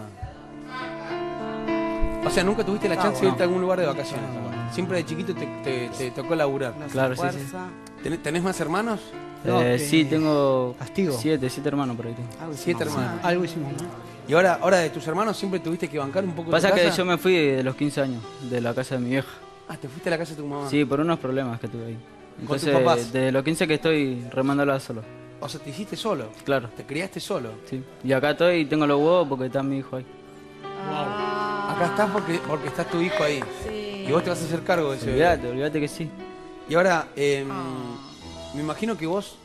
Speaker 1: O sea, nunca tuviste la chance de irte a algún lugar de vacaciones. Siempre de chiquito te, te- te tocó laburar.
Speaker 2: No se
Speaker 6: Claro, sí, sí.
Speaker 2: esfuerza.
Speaker 1: ¿Tenés, tenés más hermanos?
Speaker 3: No,
Speaker 6: Eh,
Speaker 3: que-
Speaker 6: sí, tengo
Speaker 3: Castigo.
Speaker 6: siete, siete hermanos por ahí. tengo.
Speaker 2: Algo
Speaker 1: Siete
Speaker 2: hicimos.
Speaker 1: hermanos.
Speaker 3: Algo hicimos, ¿no?
Speaker 1: Y ahora, ahora de tus hermanos siempre tuviste que bancar un poco
Speaker 6: Pasa
Speaker 1: tu
Speaker 6: que
Speaker 1: casa.
Speaker 6: yo me fui de los quince años, de la casa de mi vieja.
Speaker 1: Ah, te fuiste a la casa de tu mamá.
Speaker 6: Sí, por unos problemas que tuve ahí.
Speaker 1: ¿Con tus
Speaker 6: Entonces,
Speaker 1: papás?
Speaker 6: de los quince que estoy remándola solo.
Speaker 1: O sea, te hiciste solo.
Speaker 6: Claro,
Speaker 1: Te criaste solo.
Speaker 6: sí. Y acá estoy y tengo los huevos porque está mi hijo ahí.
Speaker 1: Acá estás porque, porque está tu hijo ahí.
Speaker 5: Sí.
Speaker 1: Y vos te vas a hacer cargo de ese bebé.
Speaker 6: Olvídate, olvídate que sí.
Speaker 1: Y ahora, eh, me imagino que vos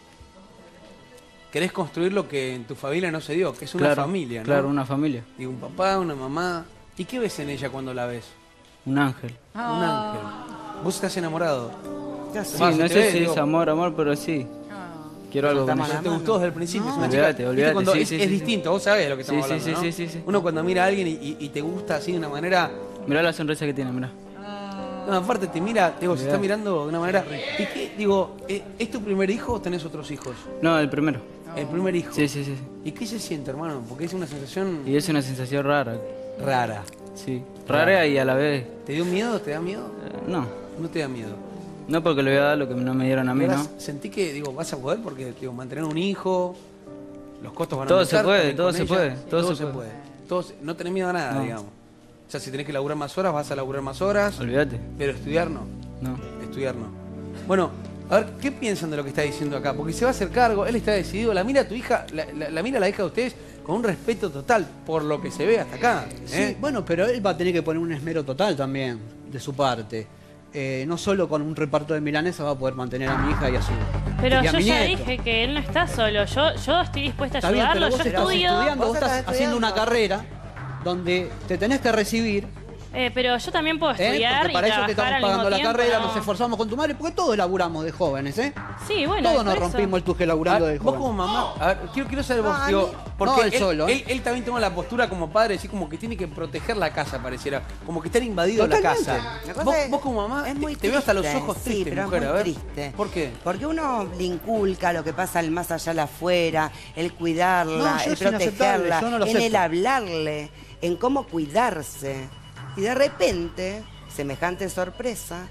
Speaker 1: querés construir lo que en tu familia no se dio, que es una
Speaker 6: Claro,
Speaker 1: familia, ¿no?
Speaker 6: Claro, una familia.
Speaker 1: Digo, un papá, una mamá. ¿Y qué ves en ella cuando la ves?
Speaker 6: Un ángel.
Speaker 1: Un ángel. ¿Vos estás enamorado?
Speaker 6: Sí,
Speaker 1: Tomás,
Speaker 6: no
Speaker 1: te
Speaker 6: sé
Speaker 1: ves,
Speaker 6: si
Speaker 1: digo,
Speaker 6: es amor, amor, pero sí. Quiero algo con
Speaker 2: Soltamos
Speaker 6: ella.
Speaker 2: la
Speaker 1: ¿Te
Speaker 2: mano.
Speaker 1: gustó desde el principio? Es una
Speaker 6: Olvídate,
Speaker 1: chica-
Speaker 6: olvídate,
Speaker 1: ¿viste cuando
Speaker 6: sí,
Speaker 1: es,
Speaker 6: sí,
Speaker 1: es
Speaker 6: sí,
Speaker 1: distinto, vos sabés de lo que estamos
Speaker 6: Sí, sí,
Speaker 1: hablando,
Speaker 6: sí,
Speaker 1: ¿no?
Speaker 6: sí, sí, sí.
Speaker 1: Uno cuando mira a alguien y, y- y te gusta así de una manera...
Speaker 6: Mirá la sonrisa que tiene, mirá.
Speaker 1: No, aparte te mira, digo, se está
Speaker 6: Olvídate.
Speaker 1: mirando de una manera... ¿Y qué? Digo, ¿eh, ¿es tu primer hijo o tenés otros hijos?
Speaker 6: No, el primero.
Speaker 1: El primer hijo.
Speaker 6: Sí, sí, sí. sí.
Speaker 1: ¿Y qué se siente, hermano? Porque es una sensación
Speaker 6: Y es una sensación rara.
Speaker 1: rara.
Speaker 6: Sí. Rara y a la vez.
Speaker 1: ¿Te dio miedo? ¿Te da miedo?
Speaker 6: eh, no.
Speaker 1: No te da miedo.
Speaker 6: No porque le voy a dar lo que no me dieron a mí,
Speaker 1: Ahora
Speaker 6: ¿no?
Speaker 1: Sentí que, digo, vas a poder porque, digo, mantener un hijo, los costos van a
Speaker 6: Todo
Speaker 1: aumentar,
Speaker 6: se puede,
Speaker 1: también
Speaker 6: todo
Speaker 1: con
Speaker 6: se
Speaker 1: ella,
Speaker 6: puede, todo
Speaker 1: todo
Speaker 6: se
Speaker 1: se puede. Todo se- no tenés miedo a nada,
Speaker 6: No.
Speaker 1: digamos. O sea, si tenés que laburar más horas, vas a laburar más horas,
Speaker 6: Olvídate.
Speaker 1: pero estudiar no.
Speaker 6: No.
Speaker 1: Estudiar no. Bueno, a ver, ¿qué piensan de lo que está diciendo acá? Porque se va a hacer cargo, él está decidido, la mira a tu hija, la, la- la mira a la hija de ustedes con un respeto total por lo que se ve hasta acá.
Speaker 3: Sí,
Speaker 1: ¿eh?
Speaker 3: bueno, pero él va a tener que poner un esmero total también de su parte. Eh, no solo con un reparto de milanesa va a poder mantener a mi hija y a su
Speaker 4: Pero
Speaker 3: y a
Speaker 4: yo
Speaker 3: mi
Speaker 4: ya
Speaker 3: nieto.
Speaker 4: dije que él no está solo. Yo, yo estoy dispuesta a
Speaker 3: Está bien,
Speaker 4: ayudarlo.
Speaker 3: pero vos
Speaker 4: Yo
Speaker 3: estás
Speaker 4: estudio.
Speaker 3: estudiando, vos
Speaker 2: Vos
Speaker 3: estás
Speaker 2: estás
Speaker 3: haciendo una
Speaker 2: estudiando.
Speaker 3: carrera donde te tenés que recibir.
Speaker 4: Eh, pero yo también puedo
Speaker 3: ¿eh?
Speaker 4: estudiar
Speaker 3: Porque para
Speaker 4: y
Speaker 3: eso te
Speaker 4: trabajar
Speaker 3: estamos
Speaker 4: al
Speaker 3: pagando
Speaker 4: mismo
Speaker 3: la
Speaker 4: tiempo,
Speaker 3: carrera,
Speaker 4: ¿no?
Speaker 3: nos esforzamos con tu madre, porque todos laburamos de jóvenes, ¿eh?
Speaker 4: Sí, bueno.
Speaker 3: todos nos
Speaker 4: por eso.
Speaker 3: rompimos el tuje
Speaker 1: A
Speaker 3: laburando
Speaker 1: ver,
Speaker 3: de
Speaker 1: vos
Speaker 3: jóvenes.
Speaker 1: como mamá, a ver, quiero, quiero saber vos,
Speaker 2: No, a
Speaker 1: digo,
Speaker 2: mí-
Speaker 1: porque
Speaker 3: no, él
Speaker 1: él,
Speaker 3: solo, ¿eh?
Speaker 1: él- él también toma la postura como padre, así como que tiene que proteger la casa, pareciera, como que está invadido la
Speaker 3: Totalmente.
Speaker 1: casa.
Speaker 2: La cosa
Speaker 1: Vos,
Speaker 2: es-
Speaker 1: vos como mamá,
Speaker 2: es
Speaker 1: te-
Speaker 2: muy
Speaker 1: te veo hasta los
Speaker 2: triste,
Speaker 1: ojos
Speaker 2: sí,
Speaker 1: tristes,
Speaker 2: pero es
Speaker 1: mujer,
Speaker 2: muy
Speaker 1: a ver.
Speaker 2: triste.
Speaker 1: ¿Por qué?
Speaker 2: Porque uno le inculca lo que pasa al más allá, al afuera, el cuidarla,
Speaker 3: No, yo
Speaker 2: el
Speaker 3: es inaceptable,
Speaker 2: protegerla,
Speaker 3: yo no lo
Speaker 2: en el
Speaker 3: acepto.
Speaker 2: hablarle, en cómo cuidarse. Y de repente, semejante sorpresa,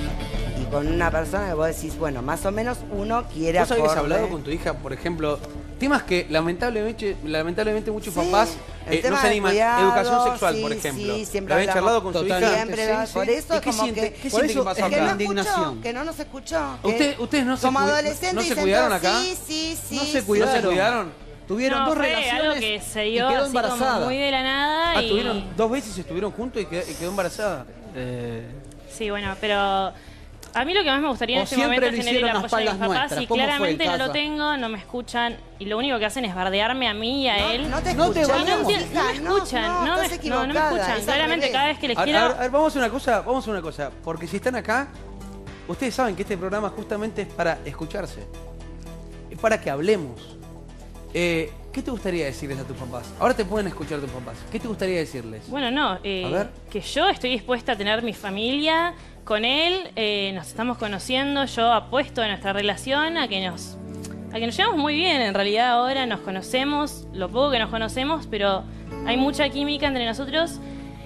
Speaker 2: y con una persona que vos decís, bueno, más o menos uno quiere
Speaker 1: ¿Vos habías
Speaker 2: acorde.
Speaker 1: hablado con tu hija, por ejemplo, temas que lamentablemente, lamentablemente muchos
Speaker 2: Sí,
Speaker 1: papás
Speaker 2: el
Speaker 1: eh, no
Speaker 2: tema
Speaker 1: se
Speaker 2: del
Speaker 1: animan?
Speaker 2: cuidado,
Speaker 1: Educación sexual,
Speaker 2: sí,
Speaker 1: por ejemplo.
Speaker 2: sí, siempre
Speaker 1: ¿Lo habían
Speaker 2: hablamos
Speaker 1: charlado con su hija?
Speaker 3: totalmente,
Speaker 2: Siempre va-
Speaker 1: Sí,
Speaker 2: por
Speaker 1: sí.
Speaker 2: eso
Speaker 1: ¿Y qué
Speaker 2: como
Speaker 1: siente,
Speaker 2: que-
Speaker 1: qué
Speaker 3: por
Speaker 1: siente
Speaker 3: eso
Speaker 1: que pasó
Speaker 3: es
Speaker 2: que
Speaker 1: acá?
Speaker 2: no
Speaker 3: indignación.
Speaker 2: escuchó, que no nos escuchó. que
Speaker 1: ¿Usted- ustedes no se
Speaker 2: como
Speaker 1: cu-
Speaker 2: adolescentes
Speaker 1: no se
Speaker 2: dicen
Speaker 1: cuidaron
Speaker 2: todo,
Speaker 1: acá?
Speaker 2: Sí, sí, sí.
Speaker 3: No se
Speaker 2: sí.
Speaker 3: cuidaron.
Speaker 1: ¿No se cuidaron?
Speaker 3: Tuvieron
Speaker 4: No,
Speaker 3: dos
Speaker 4: fue
Speaker 3: relaciones
Speaker 4: algo que se
Speaker 3: y
Speaker 4: dio
Speaker 3: quedó
Speaker 4: así como
Speaker 3: embarazada.
Speaker 4: muy de la nada.
Speaker 1: Ah,
Speaker 4: y...
Speaker 1: tuvieron dos veces estuvieron juntos y quedó, y quedó embarazada.
Speaker 6: Eh,
Speaker 4: Sí, bueno, pero a mí lo que más me gustaría en
Speaker 3: O
Speaker 4: este
Speaker 3: siempre
Speaker 4: momento
Speaker 3: lo
Speaker 4: es tener el
Speaker 3: hicieron a
Speaker 4: apoyo de mis
Speaker 3: espaldas
Speaker 4: papás
Speaker 3: nuestras.
Speaker 4: y
Speaker 3: ¿Cómo fue el
Speaker 4: claramente no lo
Speaker 3: caso?
Speaker 4: tengo, no me escuchan y lo único que hacen es bardearme a mí y a
Speaker 2: No,
Speaker 4: él.
Speaker 2: no te
Speaker 3: No te
Speaker 2: escuchamos,
Speaker 4: Y no,
Speaker 3: vamos.
Speaker 4: enti-
Speaker 2: hija,
Speaker 4: no me escuchan, no,
Speaker 2: no,
Speaker 4: me,
Speaker 2: estás
Speaker 4: no, no me
Speaker 2: equivocada,
Speaker 4: escuchan.
Speaker 2: es al
Speaker 4: Claramente
Speaker 2: revés.
Speaker 4: cada vez que les
Speaker 1: A ver,
Speaker 4: quiero...
Speaker 1: a ver, a ver, vamos a hacer una cosa, vamos a hacer una cosa, porque si están acá, ustedes saben que este programa justamente es para escucharse, es para que hablemos. Eh, ¿Qué te gustaría decirles a tus papás? Ahora te pueden escuchar tus papás. ¿Qué te gustaría decirles?
Speaker 4: Bueno, no, eh,
Speaker 1: A ver.
Speaker 4: que yo estoy dispuesta a tener mi familia con él, eh, nos estamos conociendo, yo apuesto a nuestra relación, a que nos a que nos llevamos muy bien, en realidad ahora nos conocemos, lo poco que nos conocemos, pero hay mucha química entre nosotros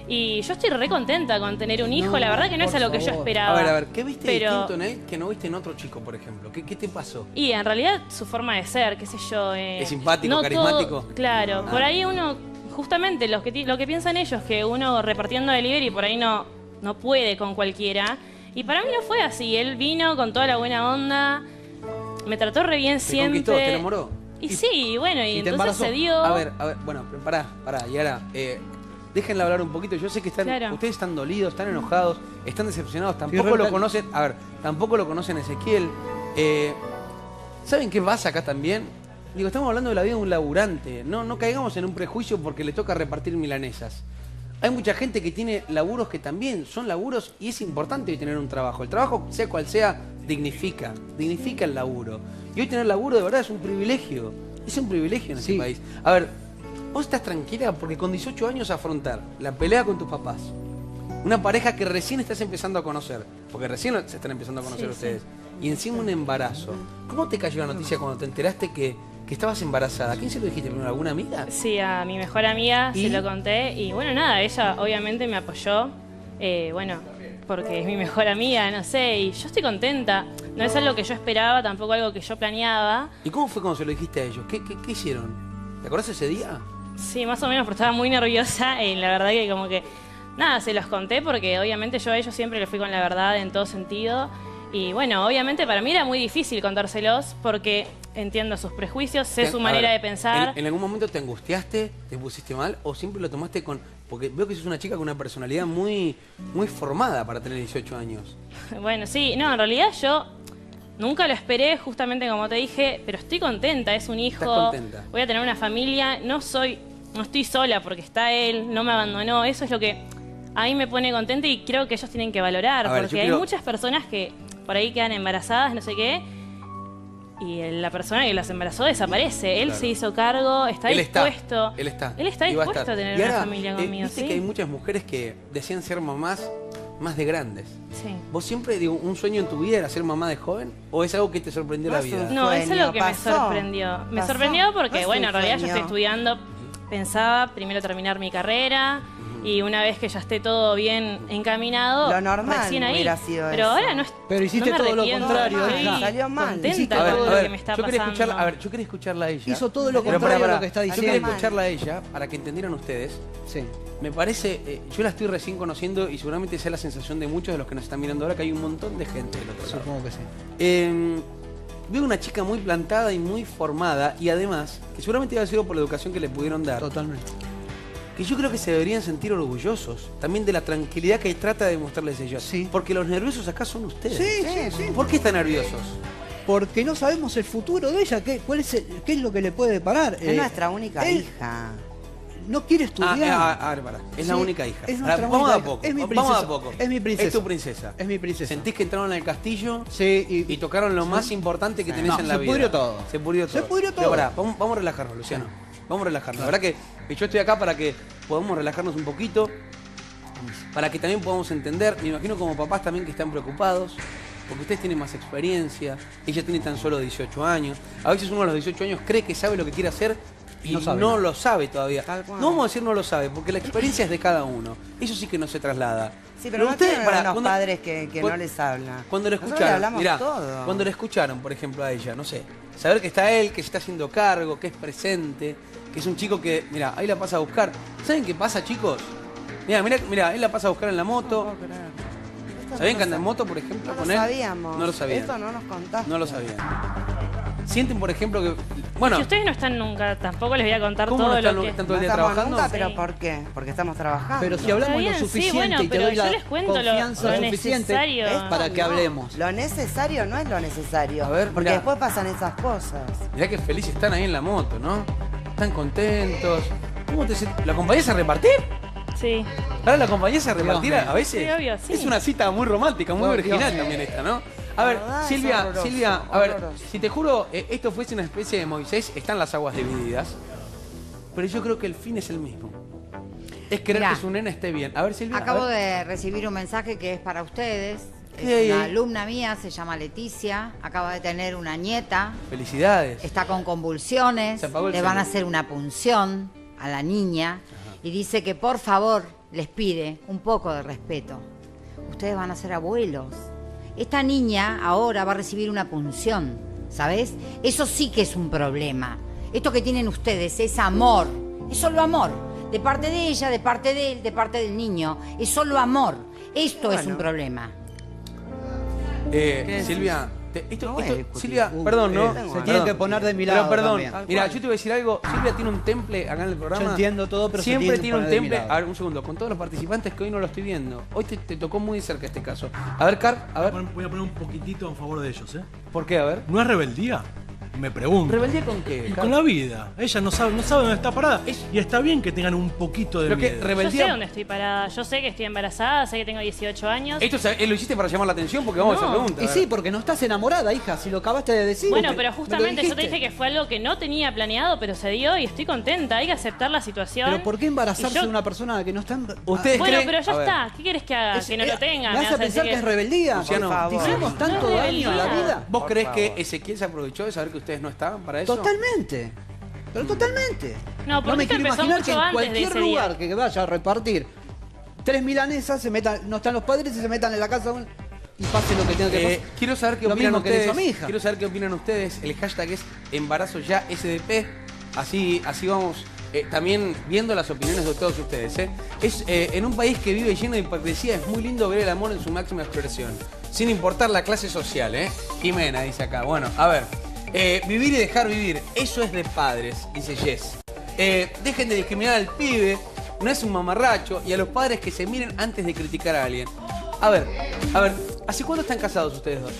Speaker 4: Y yo estoy re contenta con tener un hijo,
Speaker 3: No,
Speaker 4: la verdad que no es
Speaker 3: por
Speaker 4: algo que yo
Speaker 3: favor.
Speaker 4: esperaba.
Speaker 1: A ver, a ver, ¿qué viste
Speaker 4: Pero-
Speaker 1: distinto en él que no viste en otro chico, por ejemplo? ¿Qué, qué te pasó?
Speaker 4: Y en realidad su forma de ser, qué sé yo. eh,
Speaker 1: ¿Es simpático,
Speaker 4: no
Speaker 1: carismático?
Speaker 4: todo- claro,
Speaker 1: Ah.
Speaker 4: por ahí uno, justamente los que, ti- lo que piensan ellos, que uno repartiendo delivery por ahí no, no puede con cualquiera. Y para mí no fue así, él vino con toda la buena onda, me trató re bien
Speaker 1: ¿Te
Speaker 4: siempre.
Speaker 1: conquistó? ¿Te enamoró?
Speaker 4: Y sí, bueno, y,
Speaker 3: ¿Y te
Speaker 4: entonces
Speaker 3: embarazó?
Speaker 4: se dio.
Speaker 1: A ver, a ver, bueno, pero pará, pará, Yara, eh, déjenla hablar un poquito. Yo sé que están,
Speaker 4: Claro.
Speaker 1: ustedes están dolidos, están enojados, están decepcionados, tampoco
Speaker 3: re-
Speaker 1: lo conocen, a ver, tampoco lo conocen a Ezequiel. Eh, ¿Saben qué pasa acá también? Digo, estamos hablando de la vida de un laburante, no, no caigamos en un prejuicio porque le toca repartir milanesas. Hay mucha gente que tiene laburos que también son laburos y es importante tener un trabajo. El trabajo, sea cual sea, dignifica, dignifica el laburo. Y hoy tener laburo de verdad es un privilegio, es un privilegio en este
Speaker 3: Sí.
Speaker 1: país. A ver, vos estás tranquila porque con dieciocho años afrontar la pelea con tus papás, una pareja que recién estás empezando a conocer, porque recién se están empezando a conocer
Speaker 4: Sí,
Speaker 1: ustedes, y encima un embarazo. ¿Cómo te cayó la noticia cuando te enteraste que, que estabas embarazada? ¿A quién se lo dijiste primero? ¿A alguna amiga?
Speaker 4: Sí, a mi mejor amiga
Speaker 1: ¿Y?
Speaker 4: se lo conté y bueno, nada, ella obviamente me apoyó, eh, bueno, porque es mi mejor amiga, no sé, y yo estoy contenta. No es algo que yo esperaba, tampoco algo que yo planeaba.
Speaker 1: ¿Y cómo fue cuando se lo dijiste a ellos? ¿Qué, qué, qué hicieron? ¿Te acordás ese día?
Speaker 4: Sí, más o menos, pero estaba muy nerviosa y la verdad que como que, nada, se los conté porque obviamente yo a ellos siempre les fui con la verdad en todo sentido. Y bueno, obviamente para mí era muy difícil contárselos porque entiendo sus prejuicios, sé
Speaker 1: Te-
Speaker 4: su
Speaker 1: a
Speaker 4: manera
Speaker 1: ver,
Speaker 4: de pensar.
Speaker 1: ¿en, en algún momento te angustiaste, te pusiste mal o siempre lo tomaste con...? Porque veo que sos una chica con una personalidad muy, muy formada para tener dieciocho años.
Speaker 4: Bueno, sí, no, en realidad yo nunca lo esperé, justamente como te dije, pero estoy contenta, es un hijo.
Speaker 1: Estás contenta.
Speaker 4: Voy a tener una familia, no soy, no estoy sola porque está él, no me abandonó, eso es lo que a mí me pone contenta y creo que ellos tienen que valorar,
Speaker 1: A ver,
Speaker 4: porque
Speaker 1: yo
Speaker 4: hay
Speaker 1: quiero-
Speaker 4: muchas personas que por ahí quedan embarazadas, no sé qué, y la persona que las embarazó desaparece. Él
Speaker 1: Claro.
Speaker 4: se hizo cargo, está
Speaker 1: Él está,
Speaker 4: dispuesto.
Speaker 1: él está.
Speaker 4: Él está
Speaker 1: y va
Speaker 4: dispuesto a,
Speaker 1: estar.
Speaker 4: tener
Speaker 1: Y
Speaker 4: una
Speaker 1: ahora,
Speaker 4: familia
Speaker 1: eh,
Speaker 4: conmigo,
Speaker 1: Viste
Speaker 4: ¿sí?
Speaker 1: que hay muchas mujeres que desean ser mamás más de grandes.
Speaker 4: Sí.
Speaker 1: ¿Vos siempre, digo, un sueño en tu vida era ser mamá de joven? ¿O es algo que te sorprendió la
Speaker 2: No es un
Speaker 1: vida?
Speaker 4: No, eso es
Speaker 2: Sueño,
Speaker 4: lo que me
Speaker 2: pasó.
Speaker 4: sorprendió. Me
Speaker 2: Pasó.
Speaker 4: sorprendió
Speaker 2: No
Speaker 4: porque,
Speaker 2: es
Speaker 4: bueno,
Speaker 2: un
Speaker 4: en realidad yo
Speaker 2: sueño.
Speaker 4: estoy estudiando, pensaba primero terminar mi carrera y una vez que ya esté todo bien encaminado,
Speaker 2: Lo normal
Speaker 4: recién ahí.
Speaker 2: hubiera sido
Speaker 4: Pero
Speaker 2: eso.
Speaker 4: ahora no es-
Speaker 3: Pero hiciste
Speaker 4: no me
Speaker 3: todo lo
Speaker 4: arrepiento,
Speaker 3: contrario,
Speaker 4: estoy
Speaker 2: hija. Salió mal.
Speaker 4: contenta
Speaker 3: Hiciste
Speaker 4: con
Speaker 1: A ver,
Speaker 4: todo
Speaker 1: a
Speaker 4: lo
Speaker 1: ver,
Speaker 4: que me está
Speaker 1: yo quería
Speaker 4: pasando.
Speaker 1: escucharla, a ver, yo quería escucharla a ella.
Speaker 3: Hizo todo lo
Speaker 1: Pero
Speaker 3: contrario
Speaker 1: pará,
Speaker 3: a lo que está
Speaker 1: pará. Yo quería
Speaker 3: diciendo.
Speaker 1: escucharla a ella para que entendieran ustedes.
Speaker 3: Sí.
Speaker 1: Me parece, eh, yo la estoy recién conociendo y seguramente sea la sensación de muchos de los que nos están mirando ahora que hay un montón de gente del otro lado.
Speaker 3: Supongo que sí.
Speaker 1: Eh, veo una chica muy plantada y muy formada y además, que seguramente ha sido por la educación que le pudieron dar,
Speaker 3: Totalmente.
Speaker 1: que yo creo que se deberían sentir orgullosos también de la tranquilidad que trata de mostrarles ellos.
Speaker 3: Sí.
Speaker 1: Porque los nerviosos acá son ustedes.
Speaker 3: Sí, sí, sí.
Speaker 1: ¿Por qué están nerviosos?
Speaker 3: Porque no sabemos el futuro de ella, qué, cuál es, el- qué es lo que le puede deparar.
Speaker 2: Es
Speaker 3: Eh,
Speaker 2: nuestra única
Speaker 3: él
Speaker 2: hija.
Speaker 3: No quiere
Speaker 1: Ah,
Speaker 3: estudiar.
Speaker 1: ah, ah, pará. Es la
Speaker 3: Sí,
Speaker 1: única hija.
Speaker 3: es
Speaker 1: Ahora,
Speaker 3: nuestra
Speaker 1: vamos
Speaker 3: única
Speaker 1: a
Speaker 3: hija.
Speaker 1: poco.
Speaker 3: Es mi
Speaker 1: Vamos a
Speaker 3: princesa.
Speaker 1: poco.
Speaker 3: Es mi princesa.
Speaker 1: Es tu princesa.
Speaker 3: Es mi princesa.
Speaker 1: ¿Sentís que entraron al castillo?
Speaker 3: Sí, y,
Speaker 1: Y tocaron lo más importante que tenés
Speaker 3: No,
Speaker 1: en la
Speaker 3: se
Speaker 1: vida.
Speaker 3: pudrió todo.
Speaker 1: Se pudrió todo.
Speaker 3: Se pudrió
Speaker 1: Pero
Speaker 3: todo.
Speaker 1: pará, vamos, vamos a relajarnos, Luciano. Vamos a relajarnos. La verdad que yo estoy acá para que podamos relajarnos un poquito, para que también podamos entender. Me imagino como papás también que están preocupados, porque ustedes tienen más experiencia. Ella tiene tan solo dieciocho años. A veces uno a los dieciocho años cree que sabe lo que quiere hacer y
Speaker 3: No
Speaker 1: no,
Speaker 3: sabe.
Speaker 1: lo sabe todavía.
Speaker 2: Tal cual.
Speaker 1: No vamos a decir no lo sabe, porque la experiencia es de cada uno. Eso sí que no se traslada.
Speaker 2: Sí, pero no
Speaker 1: ustedes,
Speaker 2: tienen
Speaker 1: pará,
Speaker 2: unos
Speaker 1: cuando-
Speaker 2: padres que, que
Speaker 1: cu-
Speaker 2: no les hablan.
Speaker 1: Cuando lo
Speaker 2: Nosotros le
Speaker 1: escucharon,
Speaker 2: hablamos
Speaker 1: mirá,
Speaker 2: todo.
Speaker 1: cuando le escucharon, por ejemplo, a ella, no sé, saber que está él, que se está haciendo cargo, que es presente, que es un chico que, mira, ahí la pasa a buscar. ¿Saben qué pasa, chicos? Mira, mira, mira, él la pasa a buscar en la moto.
Speaker 2: Esto
Speaker 1: ¿Sabían
Speaker 2: no
Speaker 1: que anda en
Speaker 2: sab-
Speaker 1: moto, por ejemplo,
Speaker 2: No
Speaker 1: con
Speaker 2: lo
Speaker 1: él?
Speaker 2: sabíamos.
Speaker 1: No lo sabían.
Speaker 2: Esto no nos contaste.
Speaker 1: No lo sabían. Sienten, por ejemplo, que. Bueno,
Speaker 4: Si ustedes no están nunca, tampoco les voy a contar
Speaker 1: ¿cómo
Speaker 4: todo
Speaker 1: no están,
Speaker 4: lo que...
Speaker 1: están todo
Speaker 2: No
Speaker 1: el día
Speaker 2: estamos
Speaker 1: trabajando?
Speaker 2: nunca, pero
Speaker 4: Sí.
Speaker 2: ¿por qué? Porque estamos trabajando.
Speaker 3: pero si hablamos
Speaker 4: Está bien,
Speaker 3: lo
Speaker 4: sí,
Speaker 3: suficiente
Speaker 4: bueno,
Speaker 3: y te
Speaker 4: pero
Speaker 3: doy
Speaker 4: yo
Speaker 3: la
Speaker 4: les cuento lo-
Speaker 3: confianza
Speaker 4: lo
Speaker 3: suficiente
Speaker 4: necesario.
Speaker 3: es para que
Speaker 2: No,
Speaker 3: hablemos.
Speaker 2: Lo necesario no es lo necesario.
Speaker 1: A ver,
Speaker 2: porque
Speaker 1: mirá.
Speaker 2: después pasan esas cosas.
Speaker 1: Mirá que felices están ahí en la moto, ¿no? Están contentos. ¿Cómo te sent- ¿La acompañás a repartir?
Speaker 4: Sí.
Speaker 1: Ahora la acompañás a repartir
Speaker 3: Dios
Speaker 1: a, a veces.
Speaker 4: Sí, obvio, sí.
Speaker 1: Es una cita muy romántica, muy
Speaker 3: Dios
Speaker 1: original
Speaker 3: mío.
Speaker 1: también esta, ¿no? A ver,
Speaker 2: La verdad es
Speaker 1: Silvia,
Speaker 2: horroroso,
Speaker 1: Silvia, a ver,
Speaker 2: horroroso.
Speaker 1: si te juro, eh, esto fuese una especie de Moisés, están las aguas divididas, pero yo creo que el fin es el mismo. Es querer
Speaker 5: Mirá.
Speaker 1: que su nena esté bien. A ver, Silvia. a
Speaker 5: Acabo
Speaker 1: ver.
Speaker 5: de recibir un mensaje que es para ustedes.
Speaker 1: ¿Qué?
Speaker 5: Es una alumna mía, se llama Leticia, acaba de tener una nieta,
Speaker 1: Felicidades.
Speaker 5: está con convulsiones,
Speaker 1: Se apagó el
Speaker 5: le van a
Speaker 1: celu.
Speaker 5: hacer una punción a la niña y dice que por favor les pide un poco de respeto. Ustedes van a ser abuelos. Esta niña ahora va a recibir una punción, ¿sabes? Eso sí que es un problema. Esto que tienen ustedes es amor, es solo amor. De parte de ella, de parte de él, de parte del niño. Es solo amor. Esto bueno. es un problema.
Speaker 1: Eh, Silvia, te, esto,
Speaker 2: no
Speaker 1: esto, Silvia, uh, perdón, ¿no?
Speaker 3: Se
Speaker 1: perdón.
Speaker 3: tiene que poner de mi lado.
Speaker 1: Pero perdón,
Speaker 3: también.
Speaker 1: mira, yo te voy a decir algo. Silvia tiene un temple acá en el programa.
Speaker 3: Yo entiendo todo, pero
Speaker 1: siempre
Speaker 3: se
Speaker 1: tiene un
Speaker 3: poner de mi
Speaker 1: temple.
Speaker 3: lado.
Speaker 1: A ver, un segundo, con todos los participantes que hoy no lo estoy viendo. Hoy te, te tocó muy de cerca este caso. A ver, Car, a ver.
Speaker 7: Voy a poner un poquitito en favor de ellos, ¿eh?
Speaker 1: ¿Por qué? A ver.
Speaker 7: ¿No es rebeldía? Me pregunto.
Speaker 1: ¿Rebeldía con qué?
Speaker 7: Y
Speaker 1: Car?
Speaker 7: con la vida. Ella no sabe, no sabe dónde está parada.
Speaker 1: Es-
Speaker 7: Y está bien que tengan un poquito de
Speaker 1: Pero que
Speaker 7: miedo.
Speaker 4: Yo
Speaker 1: rebeldía.
Speaker 4: sé dónde estoy parada. Yo sé que estoy embarazada, sé que tengo dieciocho años.
Speaker 1: Esto se- eh, lo hiciste para llamar la atención porque vamos
Speaker 4: No.
Speaker 1: a hacer preguntas.
Speaker 3: Y
Speaker 1: a ver.
Speaker 3: sí, porque no estás enamorada, hija, si lo acabaste de decir.
Speaker 4: Bueno,
Speaker 3: Me
Speaker 4: pero
Speaker 3: lo
Speaker 4: justamente yo te
Speaker 3: dijiste.
Speaker 4: dije que fue algo que no tenía planeado, pero se dio y estoy contenta. Hay que aceptar la situación.
Speaker 3: Pero ¿por qué embarazarse
Speaker 4: Y yo-
Speaker 3: de una persona que no está en...
Speaker 1: Ustedes
Speaker 4: Bueno,
Speaker 1: creen-
Speaker 4: pero ya
Speaker 1: a ver.
Speaker 4: está. ¿Qué quieres que haga?
Speaker 3: Es-
Speaker 4: que no
Speaker 3: eh,
Speaker 4: lo tenga.
Speaker 3: ¿Me
Speaker 4: vas
Speaker 3: hace
Speaker 4: a decir
Speaker 3: pensar que es rebeldía?
Speaker 1: Luciano,
Speaker 2: Por
Speaker 3: ¿Te
Speaker 2: favor.
Speaker 3: hicimos tanto
Speaker 4: No es
Speaker 3: daño en la
Speaker 4: rebeldía.
Speaker 3: vida?
Speaker 1: ¿Vos
Speaker 2: Por
Speaker 1: creés
Speaker 2: favor.
Speaker 1: que Ezequiel se aprovechó de saber que ustedes no estaban para eso?
Speaker 3: Totalmente. Pero totalmente.
Speaker 4: No, porque
Speaker 3: me
Speaker 4: esto
Speaker 3: quiero
Speaker 4: empezó
Speaker 3: imaginar
Speaker 4: mucho
Speaker 3: que en
Speaker 4: antes de
Speaker 3: cualquier
Speaker 4: ese
Speaker 3: lugar
Speaker 4: día.
Speaker 3: que vaya a repartir tres milanesas, se metan, no están los padres y se metan en la casa un- y pase lo que tenga que
Speaker 1: Eh,
Speaker 3: pasar.
Speaker 1: quiero saber qué
Speaker 3: Lo
Speaker 1: opinan
Speaker 3: mismo que le
Speaker 1: ustedes.
Speaker 3: hizo a mi hija.
Speaker 1: Quiero saber qué opinan ustedes. El hashtag es embarazo ya S D P. Así, así vamos eh, también viendo las opiniones de todos ustedes. ¿eh? Es eh, en un país que vive lleno de hipocresía es muy lindo ver el amor en su máxima expresión, sin importar la clase social. ¿eh? Jimena dice acá. Bueno, a ver. Eh, vivir y dejar vivir, eso es de padres, dice Jess. Eh, dejen de discriminar al pibe, no es un mamarracho, y a los padres que se miren antes de criticar a alguien. A ver, a ver, ¿hace cuánto están casados ustedes dos?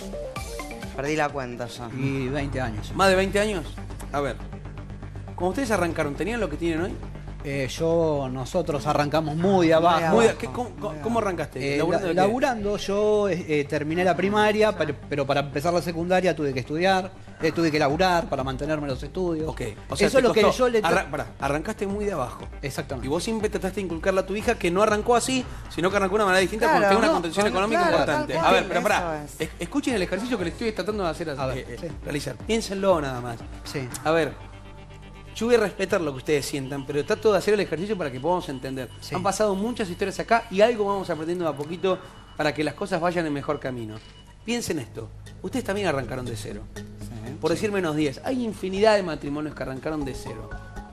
Speaker 2: Perdí la cuenta ya.
Speaker 3: Y veinte años.
Speaker 1: ¿Más de veinte años? A ver, cuando ustedes arrancaron, ¿tenían lo que tienen hoy?
Speaker 3: Eh, yo, nosotros arrancamos muy de abajo.
Speaker 1: Muy-
Speaker 2: abajo.
Speaker 1: ¿qué- cómo, cómo- cómo arrancaste?
Speaker 3: Eh,
Speaker 1: ¿Laburando
Speaker 3: la-
Speaker 1: de qué?
Speaker 3: laburando, yo eh, eh, terminé la primaria, pero, pero para empezar la secundaria tuve que estudiar, eh, tuve que laburar para mantenerme los estudios.
Speaker 1: Ok, o sea,
Speaker 3: eso
Speaker 1: te
Speaker 3: es lo que
Speaker 1: costó.
Speaker 3: yo le...
Speaker 1: Arra- pará, arrancaste muy de abajo.
Speaker 3: Exactamente.
Speaker 1: Y vos siempre trataste de inculcarle a tu hija que no arrancó así, sino que arrancó de una manera distinta
Speaker 2: Claro,
Speaker 1: porque tiene una
Speaker 2: no,
Speaker 1: contención
Speaker 2: con-
Speaker 1: económica
Speaker 2: claro,
Speaker 1: importante.
Speaker 2: tal
Speaker 1: A ver,
Speaker 2: cual,
Speaker 1: pero pará,
Speaker 2: eso
Speaker 1: es- escuchen el ejercicio que les estoy tratando de hacer,
Speaker 3: A ver,
Speaker 1: eh, eh,
Speaker 3: sí.
Speaker 1: realizar. Piénsenlo nada más.
Speaker 3: Sí.
Speaker 1: A ver, yo voy a respetar lo que ustedes sientan, pero trato de hacer el ejercicio para que podamos entender.
Speaker 3: Sí.
Speaker 1: Han pasado muchas historias acá y algo vamos aprendiendo de a poquito para que las cosas vayan en mejor camino. Piensen esto, ustedes también arrancaron de cero. Por decir menos diez, hay infinidad de matrimonios que arrancaron de cero.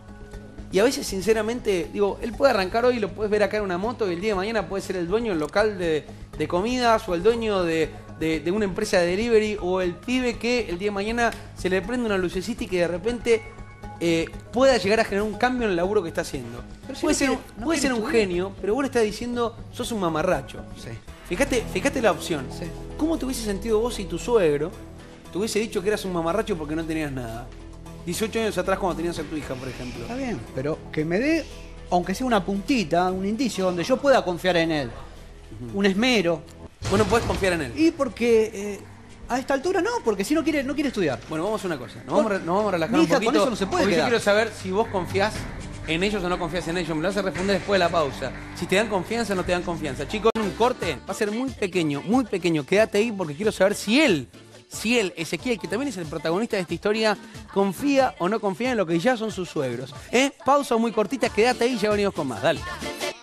Speaker 1: Y a veces, sinceramente, digo, él puede arrancar hoy, lo puedes ver acá en una moto y el día de mañana puede ser el dueño del local de, de comidas o el dueño de, de- de una empresa de delivery o el pibe que el día de mañana se le prende una lucecita y que de repente eh, pueda llegar a generar un cambio en el laburo que está haciendo.
Speaker 3: Pero si
Speaker 1: Puede
Speaker 3: no
Speaker 1: ser, un-
Speaker 3: quiere- no
Speaker 1: puede
Speaker 3: quiere
Speaker 1: ser un
Speaker 3: estudiar.
Speaker 1: genio, pero vos le estás diciendo, sos un mamarracho.
Speaker 3: Sí.
Speaker 1: Fíjate, fíjate la opción.
Speaker 3: Sí.
Speaker 1: ¿Cómo te hubiese sentido vos si tu suegro te hubiese dicho que eras un mamarracho porque no tenías nada? dieciocho años atrás cuando tenías a tu hija, por ejemplo.
Speaker 3: Está bien, pero que me dé, aunque sea una puntita, un indicio donde yo pueda confiar en él. Un esmero.
Speaker 1: Vos no podés confiar en él.
Speaker 3: Y porque eh, a esta altura no, porque si no quiere, no quiere estudiar.
Speaker 1: Bueno, vamos a una cosa. Nos vamos, a re- nos vamos a relajar
Speaker 3: Mi
Speaker 1: un
Speaker 3: hija con
Speaker 1: poquito.
Speaker 3: eso no se puede
Speaker 1: porque yo
Speaker 3: quedar.
Speaker 1: quiero saber si vos confías en ellos o no confías en ellos. Me lo vas a responder después de la pausa. Si te dan confianza o no te dan confianza. Chicos, un corte va a ser muy pequeño, muy pequeño. Quédate ahí porque quiero saber si él, si él, Ezequiel, que también es el protagonista de esta historia, confía o no confía en lo que ya son sus suegros. ¿Eh? Pausa muy cortita, quédate ahí y ya venimos con más. Dale.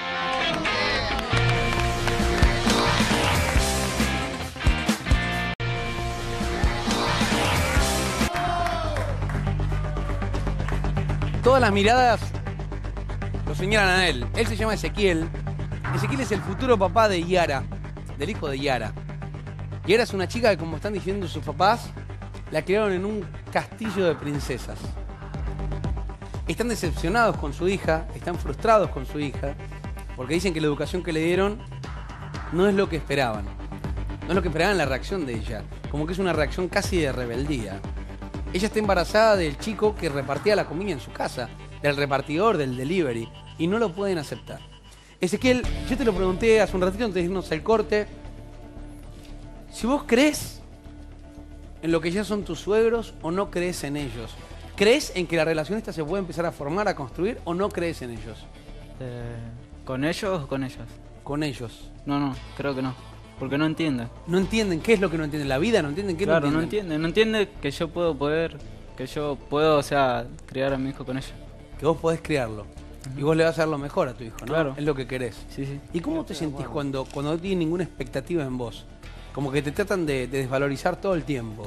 Speaker 1: Todas las miradas lo señalan a él. Él se llama Ezequiel. Ezequiel es el futuro papá de Yara, del hijo de Yara. Yara es una chica que, como están diciendo sus papás, la criaron en un castillo de princesas. Están decepcionados con su hija, están frustrados con su hija, porque dicen que la educación que le dieron no es lo que esperaban. No es lo que esperaban la reacción de ella, como que es una reacción casi de rebeldía. Ella está embarazada del chico que repartía la comida en su casa, del repartidor, del delivery, y no lo pueden aceptar. Ezequiel, yo te lo pregunté hace un ratito antes de irnos al corte. Si vos crees en lo que ya son tus suegros o no crees en ellos. ¿Crees en que la relación esta se puede empezar a formar, a construir o no crees en ellos?
Speaker 6: Eh, ¿Con ellos o con ellas?
Speaker 1: Con ellos.
Speaker 6: No, no, creo que no. Porque no entienden.
Speaker 1: No entienden qué es lo que no entienden. La vida no entienden qué
Speaker 6: Claro,
Speaker 1: no
Speaker 6: no
Speaker 1: entienden.
Speaker 6: entienden. No entiende que yo puedo poder, que yo puedo, o sea, criar a mi hijo con ella.
Speaker 1: Que vos podés criarlo. Y vos le vas a dar lo mejor a tu hijo, ¿no?
Speaker 6: Claro.
Speaker 1: Es lo que querés.
Speaker 6: Sí, sí.
Speaker 1: ¿Y cómo te sentís cuando, cuando no tienen ninguna expectativa en vos? Como que te tratan de, de desvalorizar todo el tiempo.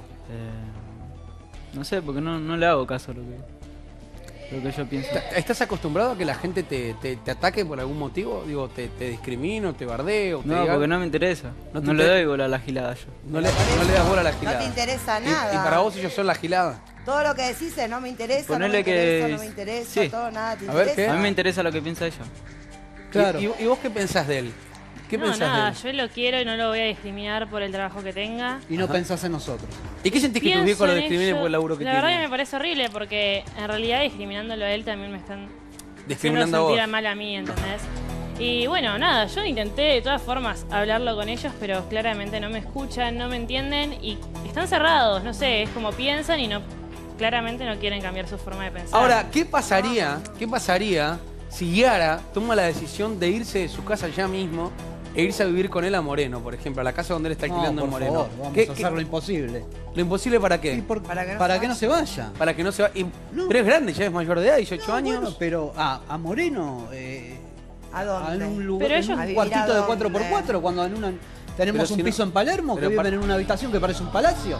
Speaker 6: Eh, no sé, porque no, no le hago caso a lo que, lo que yo pienso.
Speaker 1: ¿Estás acostumbrado a que la gente te, te, te ataque por algún motivo? Digo, te, te discrimino, te bardeo, te
Speaker 6: No,
Speaker 1: diga-
Speaker 6: porque no me interesa.
Speaker 1: No
Speaker 6: No,
Speaker 1: te
Speaker 6: le
Speaker 1: inter-
Speaker 6: doy bola a la gilada yo.
Speaker 1: no, le, no le das bola a la gilada.
Speaker 2: No te interesa
Speaker 1: Y-
Speaker 2: nada.
Speaker 1: Y, para vos ellos son la gilada.
Speaker 2: Todo lo que decís es no me interesa, no me
Speaker 6: Ponele
Speaker 2: interesa,
Speaker 6: que-
Speaker 2: no me interesa,
Speaker 6: sí.
Speaker 2: todo nada te
Speaker 1: A ver,
Speaker 2: interesa.
Speaker 6: A mí me interesa lo que piensa ella.
Speaker 3: Claro.
Speaker 1: ¿Y, y, y vos qué pensás de él? ¿Qué
Speaker 4: no,
Speaker 1: pensás
Speaker 4: nada,
Speaker 1: de él?
Speaker 4: yo lo quiero y no lo voy a discriminar por el trabajo que tenga.
Speaker 3: Y no pensás en nosotros.
Speaker 1: ¿Y qué sentís que tus
Speaker 4: Pienso
Speaker 1: viejos lo
Speaker 4: en
Speaker 1: discriminen
Speaker 4: ello.
Speaker 1: por el laburo que
Speaker 4: La verdad que me
Speaker 1: tienen?
Speaker 4: parece horrible porque en realidad discriminándolo a él también me están
Speaker 1: Discriminando a
Speaker 4: haciendo
Speaker 1: vos.
Speaker 4: sentir mal a mí, ¿entendés? Y bueno, nada, yo intenté de todas formas hablarlo con ellos, pero claramente no me escuchan, no me entienden y están cerrados, no sé, es como piensan y no claramente no quieren cambiar su forma de pensar.
Speaker 1: Ahora, ¿qué pasaría? ¿Qué pasaría si Yara toma la decisión de irse de su casa ya mismo e irse a vivir con él a Moreno, por ejemplo, a la casa donde él está alquilando
Speaker 3: No,
Speaker 1: en
Speaker 3: por
Speaker 1: Moreno?
Speaker 3: favor, vamos
Speaker 1: ¿Qué-
Speaker 3: a
Speaker 1: qué-
Speaker 3: hacer lo imposible.
Speaker 1: ¿Lo imposible para qué?
Speaker 3: Y por-
Speaker 2: Para que no
Speaker 3: para
Speaker 2: se
Speaker 3: que no
Speaker 2: vaya.
Speaker 3: se vaya.
Speaker 1: Para que no se va. y-
Speaker 3: No.
Speaker 1: Pero es grande, ya es mayor de edad, dieciocho
Speaker 3: No,
Speaker 1: años.
Speaker 3: bueno, pero a, a Moreno, eh,
Speaker 2: ¿A dónde?
Speaker 3: en un lugar,
Speaker 4: Pero
Speaker 3: en
Speaker 4: ellos-
Speaker 3: un
Speaker 2: ¿A vivir
Speaker 3: cuartito
Speaker 2: a
Speaker 3: de
Speaker 2: dónde?
Speaker 3: cuatro por cuatro, cuando en una tenemos
Speaker 1: Pero si
Speaker 3: un
Speaker 1: no-
Speaker 3: piso en Palermo que
Speaker 1: pero
Speaker 3: viven
Speaker 1: para-
Speaker 3: en una habitación que parece un palacio.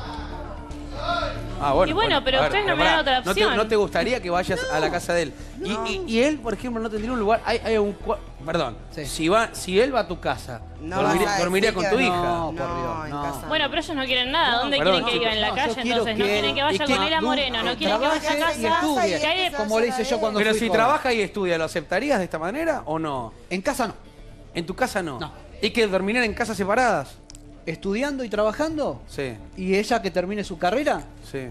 Speaker 1: Ah, bueno,
Speaker 4: Y bueno, pero
Speaker 1: a ver,
Speaker 4: ustedes no me
Speaker 1: pará,
Speaker 4: dan otra
Speaker 1: ¿no te,
Speaker 4: opción.
Speaker 1: no te gustaría que vayas a la casa de él? Y, y- y él, por ejemplo, no tendría un lugar. Hay, hay un cua- Perdón.
Speaker 3: Sí.
Speaker 1: Si va, si él va a tu casa,
Speaker 2: No
Speaker 1: dormiría,
Speaker 2: vas a
Speaker 1: dormiría
Speaker 2: decir
Speaker 1: con tu
Speaker 2: que
Speaker 1: hija.
Speaker 3: No, por
Speaker 2: No,
Speaker 3: Dios,
Speaker 2: en
Speaker 3: no.
Speaker 2: casa.
Speaker 4: Bueno, pero ellos no quieren nada. ¿Dónde
Speaker 1: perdón,
Speaker 4: quieren que viva?
Speaker 1: chicos,
Speaker 4: ¿En la
Speaker 3: no, yo
Speaker 4: calle?
Speaker 3: quiero
Speaker 4: Entonces no
Speaker 3: que-
Speaker 4: quieren que
Speaker 1: y
Speaker 4: vaya
Speaker 1: que
Speaker 4: con él a
Speaker 3: du-
Speaker 4: Moreno, no
Speaker 3: que
Speaker 4: quieren que vaya a
Speaker 3: trabaje y
Speaker 4: casa.
Speaker 3: estudie,
Speaker 4: que hay-
Speaker 3: como le hice yo cuando
Speaker 1: Pero
Speaker 3: fui
Speaker 1: si
Speaker 3: joven.
Speaker 1: trabaja y estudia, ¿lo aceptarías de esta manera o no?
Speaker 3: En casa no.
Speaker 1: En tu casa no.
Speaker 3: No.
Speaker 1: ¿Y que dormirían en casas separadas?
Speaker 3: Estudiando y trabajando,
Speaker 1: Sí,
Speaker 3: y ella que termine su carrera,
Speaker 1: sí.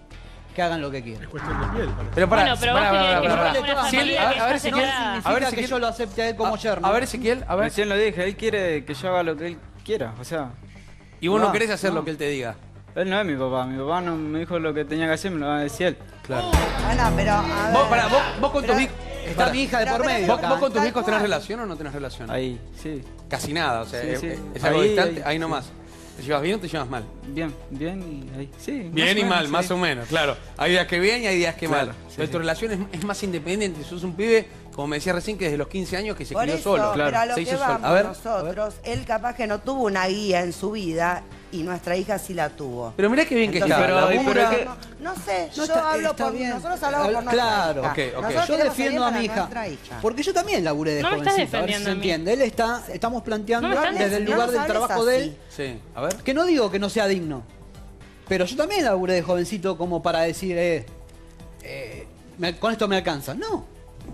Speaker 3: que hagan lo que quieran.
Speaker 7: Es cuestión de piel, parece.
Speaker 1: Pero para,
Speaker 4: Bueno, pero vos querías que yo tenga una
Speaker 1: Si él-
Speaker 4: familia
Speaker 1: a,
Speaker 4: que
Speaker 1: a ver,
Speaker 4: está
Speaker 1: Ezequiel,
Speaker 4: separada.
Speaker 1: a ver,
Speaker 3: Significa que
Speaker 1: Ezequiel,
Speaker 3: yo lo acepte a él como
Speaker 1: a,
Speaker 3: yerno.
Speaker 1: a ver, Ezequiel, a ver.
Speaker 6: Recién lo dije, él quiere que yo haga lo que él quiera, o sea,
Speaker 1: Y vos no,
Speaker 6: No,
Speaker 1: querés hacer
Speaker 6: no.
Speaker 1: lo que él te diga.
Speaker 6: él no es mi papá, mi papá no me dijo lo que tenía que hacer, me lo va a decir él.
Speaker 1: Claro.
Speaker 2: Bueno, pero a ver.
Speaker 1: Vos, pará, vos, vos con
Speaker 2: Pero-
Speaker 1: tus hijos.
Speaker 3: Está mi hija de
Speaker 2: Pero,
Speaker 3: por
Speaker 2: pero,
Speaker 3: medio
Speaker 1: ¿Vos,
Speaker 3: acá.
Speaker 1: vos con tus
Speaker 2: Tal
Speaker 1: hijos tenés
Speaker 2: cual.
Speaker 1: relación o no tenés relación?
Speaker 6: Ahí, sí,
Speaker 1: Casi nada, o sea,
Speaker 6: Sí,
Speaker 1: es,
Speaker 6: sí.
Speaker 1: es algo
Speaker 6: Ahí,
Speaker 1: distante,
Speaker 6: ahí,
Speaker 1: ahí
Speaker 6: sí.
Speaker 1: nomás. ¿Te llevas bien o te llevas mal?
Speaker 6: bien, bien y ahí, sí.
Speaker 1: Bien
Speaker 6: más
Speaker 1: y
Speaker 6: o
Speaker 1: mal,
Speaker 6: menos,
Speaker 1: más
Speaker 6: sí.
Speaker 1: o menos, claro. Hay días que bien y hay días que
Speaker 6: Claro,
Speaker 1: mal.
Speaker 6: sí,
Speaker 1: Pero
Speaker 6: sí.
Speaker 1: tu relación es, es más independiente. Sos un pibe, como me decía recién, que desde los quince años que se
Speaker 2: Por
Speaker 1: crió
Speaker 2: eso,
Speaker 1: solo.
Speaker 2: pero a lo
Speaker 1: Se
Speaker 2: que
Speaker 1: hizo solo.
Speaker 2: vamos
Speaker 1: A ver,
Speaker 2: nosotros, él capaz que no tuvo una guía en su vida y nuestra hija sí la tuvo.
Speaker 1: Pero mirá qué bien que
Speaker 2: Entonces,
Speaker 1: está.
Speaker 6: pero-
Speaker 1: labura.
Speaker 6: pero que-
Speaker 2: no, no sé,
Speaker 3: No
Speaker 2: yo
Speaker 3: está-
Speaker 2: hablo
Speaker 3: está
Speaker 2: por
Speaker 3: bien.
Speaker 2: nosotros hablamos por nuestra
Speaker 3: Claro.
Speaker 2: hija.
Speaker 1: Ok, ok.
Speaker 2: Nosotros
Speaker 3: Yo
Speaker 2: queremos
Speaker 3: defiendo
Speaker 2: salir
Speaker 3: a
Speaker 2: para
Speaker 3: mi hija.
Speaker 2: nuestra hija.
Speaker 3: Porque yo también laburé de
Speaker 4: No me estás
Speaker 3: jovencito, a ver si
Speaker 4: defendiendo
Speaker 3: se
Speaker 4: a mí.
Speaker 3: entiende. Él está, estamos planteando
Speaker 4: No me estás-
Speaker 3: desde el
Speaker 2: no
Speaker 3: lugar
Speaker 2: nos
Speaker 3: del
Speaker 2: hables
Speaker 3: trabajo de
Speaker 2: así.
Speaker 3: él,
Speaker 1: Sí, a ver.
Speaker 3: que no digo que no sea digno, pero yo también laburé de jovencito como para decir, eh, eh, me- con esto me alcanza. No,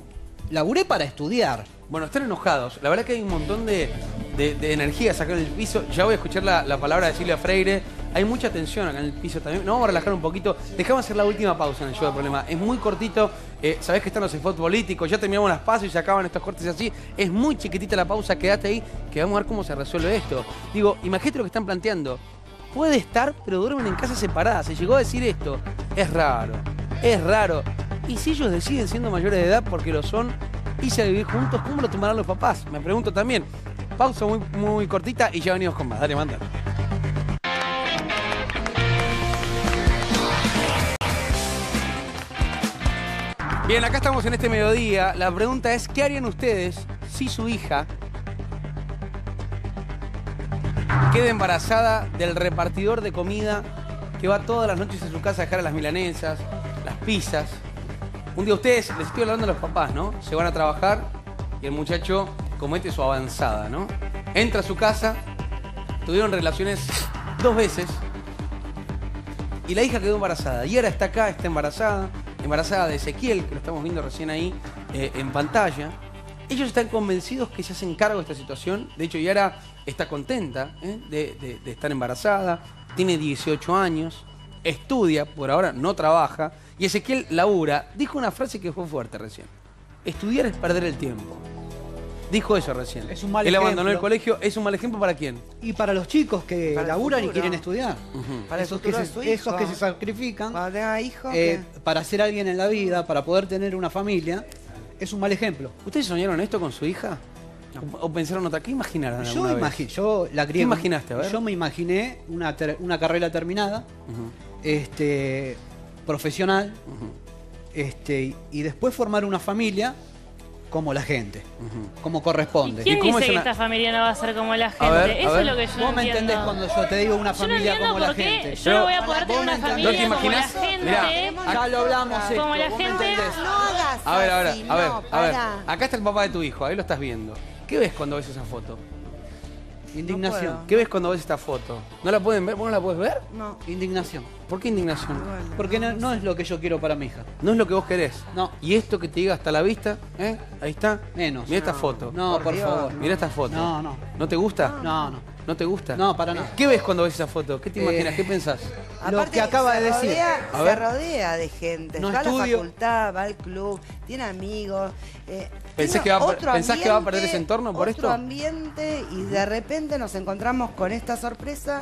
Speaker 3: laburé para estudiar.
Speaker 1: Bueno, están enojados. La verdad que hay un montón de, de, de energía acá en el piso. Ya voy a escuchar la, la palabra de Silvia Freire. Hay mucha tensión acá en el piso también. Nos vamos a relajar un poquito. Dejamos hacer la última pausa en el show de Problema. Es muy cortito. Eh, Sabés que están los spots políticos. Ya terminamos las pasos y se acaban estos cortes así. Es muy chiquitita la pausa. Quédate ahí que vamos a ver cómo se resuelve esto. Digo, imagínate lo que están planteando. Puede estar, pero duermen en casas separadas. Se llegó a decir esto. Es raro. Es raro. Y si ellos deciden siendo mayores de edad porque lo son, irse a vivir juntos, ¿cómo lo tomarán los papás? Me pregunto también. Pausa muy, muy cortita y ya venimos con más. Dale, manda. Bien, acá estamos en este mediodía. La pregunta es, ¿qué harían ustedes si su hija queda embarazada del repartidor de comida que va todas las noches a su casa a dejar a las milanesas, las pizzas? Un día ustedes, les estoy hablando a los papás, ¿no? Se van a trabajar y el muchacho comete su avanzada, ¿no? Entra a su casa, tuvieron relaciones dos veces y la hija quedó embarazada. Y ahora está acá, está embarazada, embarazada de Ezequiel, que lo estamos viendo recién ahí eh, en pantalla. Ellos están convencidos que se hacen cargo de esta situación. De hecho, Yara está contenta ¿eh? de, de- de estar embarazada. Tiene dieciocho años. Estudia, por ahora no trabaja. Y Ezequiel labura. Dijo una frase que fue fuerte recién. Estudiar es perder el tiempo. Dijo eso recién.
Speaker 3: Es un mal
Speaker 1: Él
Speaker 3: ejemplo.
Speaker 1: abandonó el colegio. ¿Es un mal ejemplo para quién?
Speaker 3: Y para los chicos que
Speaker 2: Para el
Speaker 3: laburan y
Speaker 2: futuro.
Speaker 3: quieren estudiar.
Speaker 2: Para el
Speaker 3: esos,
Speaker 2: futuro
Speaker 3: que
Speaker 2: de
Speaker 3: se,
Speaker 2: su
Speaker 3: esos
Speaker 2: hijo.
Speaker 3: que se sacrifican
Speaker 2: Cuando tenga hijos,
Speaker 3: eh,
Speaker 2: ¿qué?
Speaker 3: para ser alguien en la vida, para poder tener una familia, es un mal ejemplo.
Speaker 1: ¿Ustedes soñaron esto con su hija? ¿O, o pensaron otra? ¿Qué imaginaron
Speaker 3: Yo
Speaker 1: alguna vez?
Speaker 3: imagino, yo la crié.
Speaker 1: ¿Qué imaginaste? A ver.
Speaker 3: Yo me imaginé una, ter- una carrera terminada,
Speaker 1: Ujú,
Speaker 3: este, profesional,
Speaker 1: ujú.
Speaker 3: este, y después formar una familia como la gente,
Speaker 1: Ujú.
Speaker 3: como
Speaker 4: ¿Y
Speaker 3: corresponde.
Speaker 4: quién
Speaker 1: ¿Y cómo
Speaker 4: dice
Speaker 1: es
Speaker 4: que
Speaker 1: una-
Speaker 4: esta familia no va a ser como la gente?
Speaker 1: A ver, a
Speaker 4: Eso
Speaker 1: ver.
Speaker 4: es lo que yo no
Speaker 3: Vos me
Speaker 4: entiendo.
Speaker 3: entendés cuando yo te digo una
Speaker 4: Yo no
Speaker 3: familia
Speaker 4: entiendo
Speaker 3: como la
Speaker 4: por qué
Speaker 3: gente.
Speaker 4: yo
Speaker 1: Pero-
Speaker 4: no voy a poder tener
Speaker 3: Vos me
Speaker 4: una
Speaker 3: entendés.
Speaker 4: familia
Speaker 1: ¿No te
Speaker 4: como la
Speaker 1: imaginás?
Speaker 4: gente.
Speaker 1: Mirá,
Speaker 3: Ya lo hablamos esto,
Speaker 4: Como la
Speaker 3: vos me
Speaker 4: gente-
Speaker 3: entendés.
Speaker 5: No hagas
Speaker 1: A ver, a ver,
Speaker 5: así,
Speaker 1: a ver,
Speaker 5: no,
Speaker 1: a ver.
Speaker 5: pará.
Speaker 1: Acá está el papá de tu hijo, ahí lo estás viendo. ¿Qué ves cuando ves esa foto?
Speaker 3: Indignación.
Speaker 2: No
Speaker 1: ¿Qué ves cuando ves esta foto? ¿No la pueden ver? ¿Vos no la puedes ver?
Speaker 2: No.
Speaker 3: Indignación.
Speaker 1: ¿Por qué indignación?
Speaker 3: Porque no, no es lo que yo quiero para mi hija.
Speaker 1: No es lo que vos querés.
Speaker 3: No.
Speaker 1: Y esto que te diga hasta la vista, ¿eh? Ahí está.
Speaker 3: Menos.
Speaker 1: Mira esta foto.
Speaker 3: No,
Speaker 2: Por
Speaker 3: por,
Speaker 2: Dios.
Speaker 3: favor.
Speaker 1: Mira esta foto.
Speaker 3: No, no.
Speaker 1: ¿No te gusta?
Speaker 3: No, no.
Speaker 1: ¿No te gusta?
Speaker 3: No, para nada.
Speaker 1: ¿Qué ves cuando ves esa foto? ¿Qué te
Speaker 3: Eh,
Speaker 1: imaginas? ¿Qué pensás?
Speaker 3: Lo que acaba
Speaker 2: se
Speaker 3: de decir.
Speaker 2: rodea-
Speaker 1: A
Speaker 2: se
Speaker 1: ver.
Speaker 2: rodea de gente.
Speaker 3: No
Speaker 2: va a la
Speaker 3: estudio.
Speaker 2: facultad, va al club, tiene amigos. eh,
Speaker 1: ¿Pensás
Speaker 2: tiene
Speaker 1: que va a per-
Speaker 2: otro
Speaker 1: pensás que va a
Speaker 2: ambiente,
Speaker 1: perder ese entorno por
Speaker 2: otro
Speaker 1: esto?
Speaker 2: ambiente y de repente nos encontramos con esta sorpresa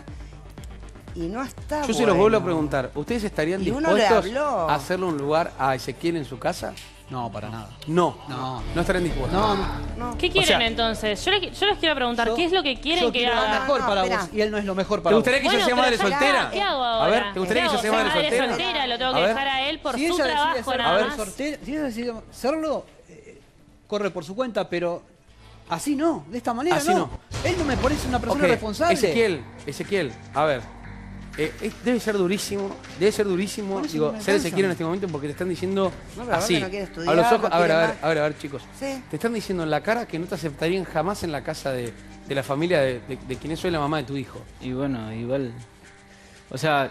Speaker 2: y no está
Speaker 1: Yo se los
Speaker 2: bueno.
Speaker 1: vuelvo a preguntar. ¿Ustedes estarían
Speaker 2: Y uno le
Speaker 1: dispuestos
Speaker 2: habló.
Speaker 1: a hacerle un lugar a Ezequiel en su casa?
Speaker 3: No, para nada.
Speaker 1: No.
Speaker 3: No.
Speaker 1: No estarían dispuestos.
Speaker 3: No, no.
Speaker 4: ¿Qué quieren
Speaker 1: sea-
Speaker 4: entonces? Yo les, yo les quiero preguntar,
Speaker 3: Yo-
Speaker 4: ¿qué es lo que quieren
Speaker 3: yo
Speaker 4: que
Speaker 3: quiero lo
Speaker 4: haga?
Speaker 3: mejor
Speaker 2: No,
Speaker 3: para
Speaker 2: espera.
Speaker 3: vos y él no es lo mejor
Speaker 1: ¿Te
Speaker 3: para
Speaker 1: gustaría que
Speaker 4: Bueno,
Speaker 1: yo sea
Speaker 4: pero
Speaker 1: madre
Speaker 4: ya-
Speaker 1: soltera?
Speaker 4: ¿Qué hago
Speaker 1: A
Speaker 4: ahora?
Speaker 1: ver, ¿te gustaría que yo
Speaker 4: ¿Qué
Speaker 1: sea
Speaker 4: hago?
Speaker 1: madre
Speaker 4: Ser
Speaker 1: soltera?
Speaker 4: soltera, lo tengo
Speaker 1: A
Speaker 4: que
Speaker 1: ver.
Speaker 4: dejar a él por
Speaker 3: Si
Speaker 4: su
Speaker 3: ella decide
Speaker 4: trabajo
Speaker 3: ser
Speaker 4: nada
Speaker 3: madre
Speaker 4: más.
Speaker 3: soltera- si ella decide serlo, eh, corre por su cuenta, pero así no, de esta manera
Speaker 1: Así
Speaker 3: no.
Speaker 1: no.
Speaker 3: Él no me parece una persona
Speaker 1: Ok,
Speaker 3: responsable.
Speaker 1: Ezequiel, Ezequiel, a ver. eh, es- debe ser durísimo, debe ser durísimo,
Speaker 3: Por eso
Speaker 1: digo,
Speaker 3: no me
Speaker 1: ser
Speaker 3: alcanza.
Speaker 1: Ezequiel en este momento porque te están diciendo
Speaker 2: No, pero
Speaker 1: así,
Speaker 2: aparte no quiere estudiar,
Speaker 1: a los ojos,
Speaker 2: no
Speaker 1: a ver,
Speaker 2: quiere
Speaker 1: a ver,
Speaker 2: más.
Speaker 1: a ver, a ver, chicos,
Speaker 2: Sí.
Speaker 1: te están diciendo en la cara que no te aceptarían jamás en la casa de, de la familia de, de, de quien es hoy la mamá de tu hijo.
Speaker 6: Y bueno, igual. O sea,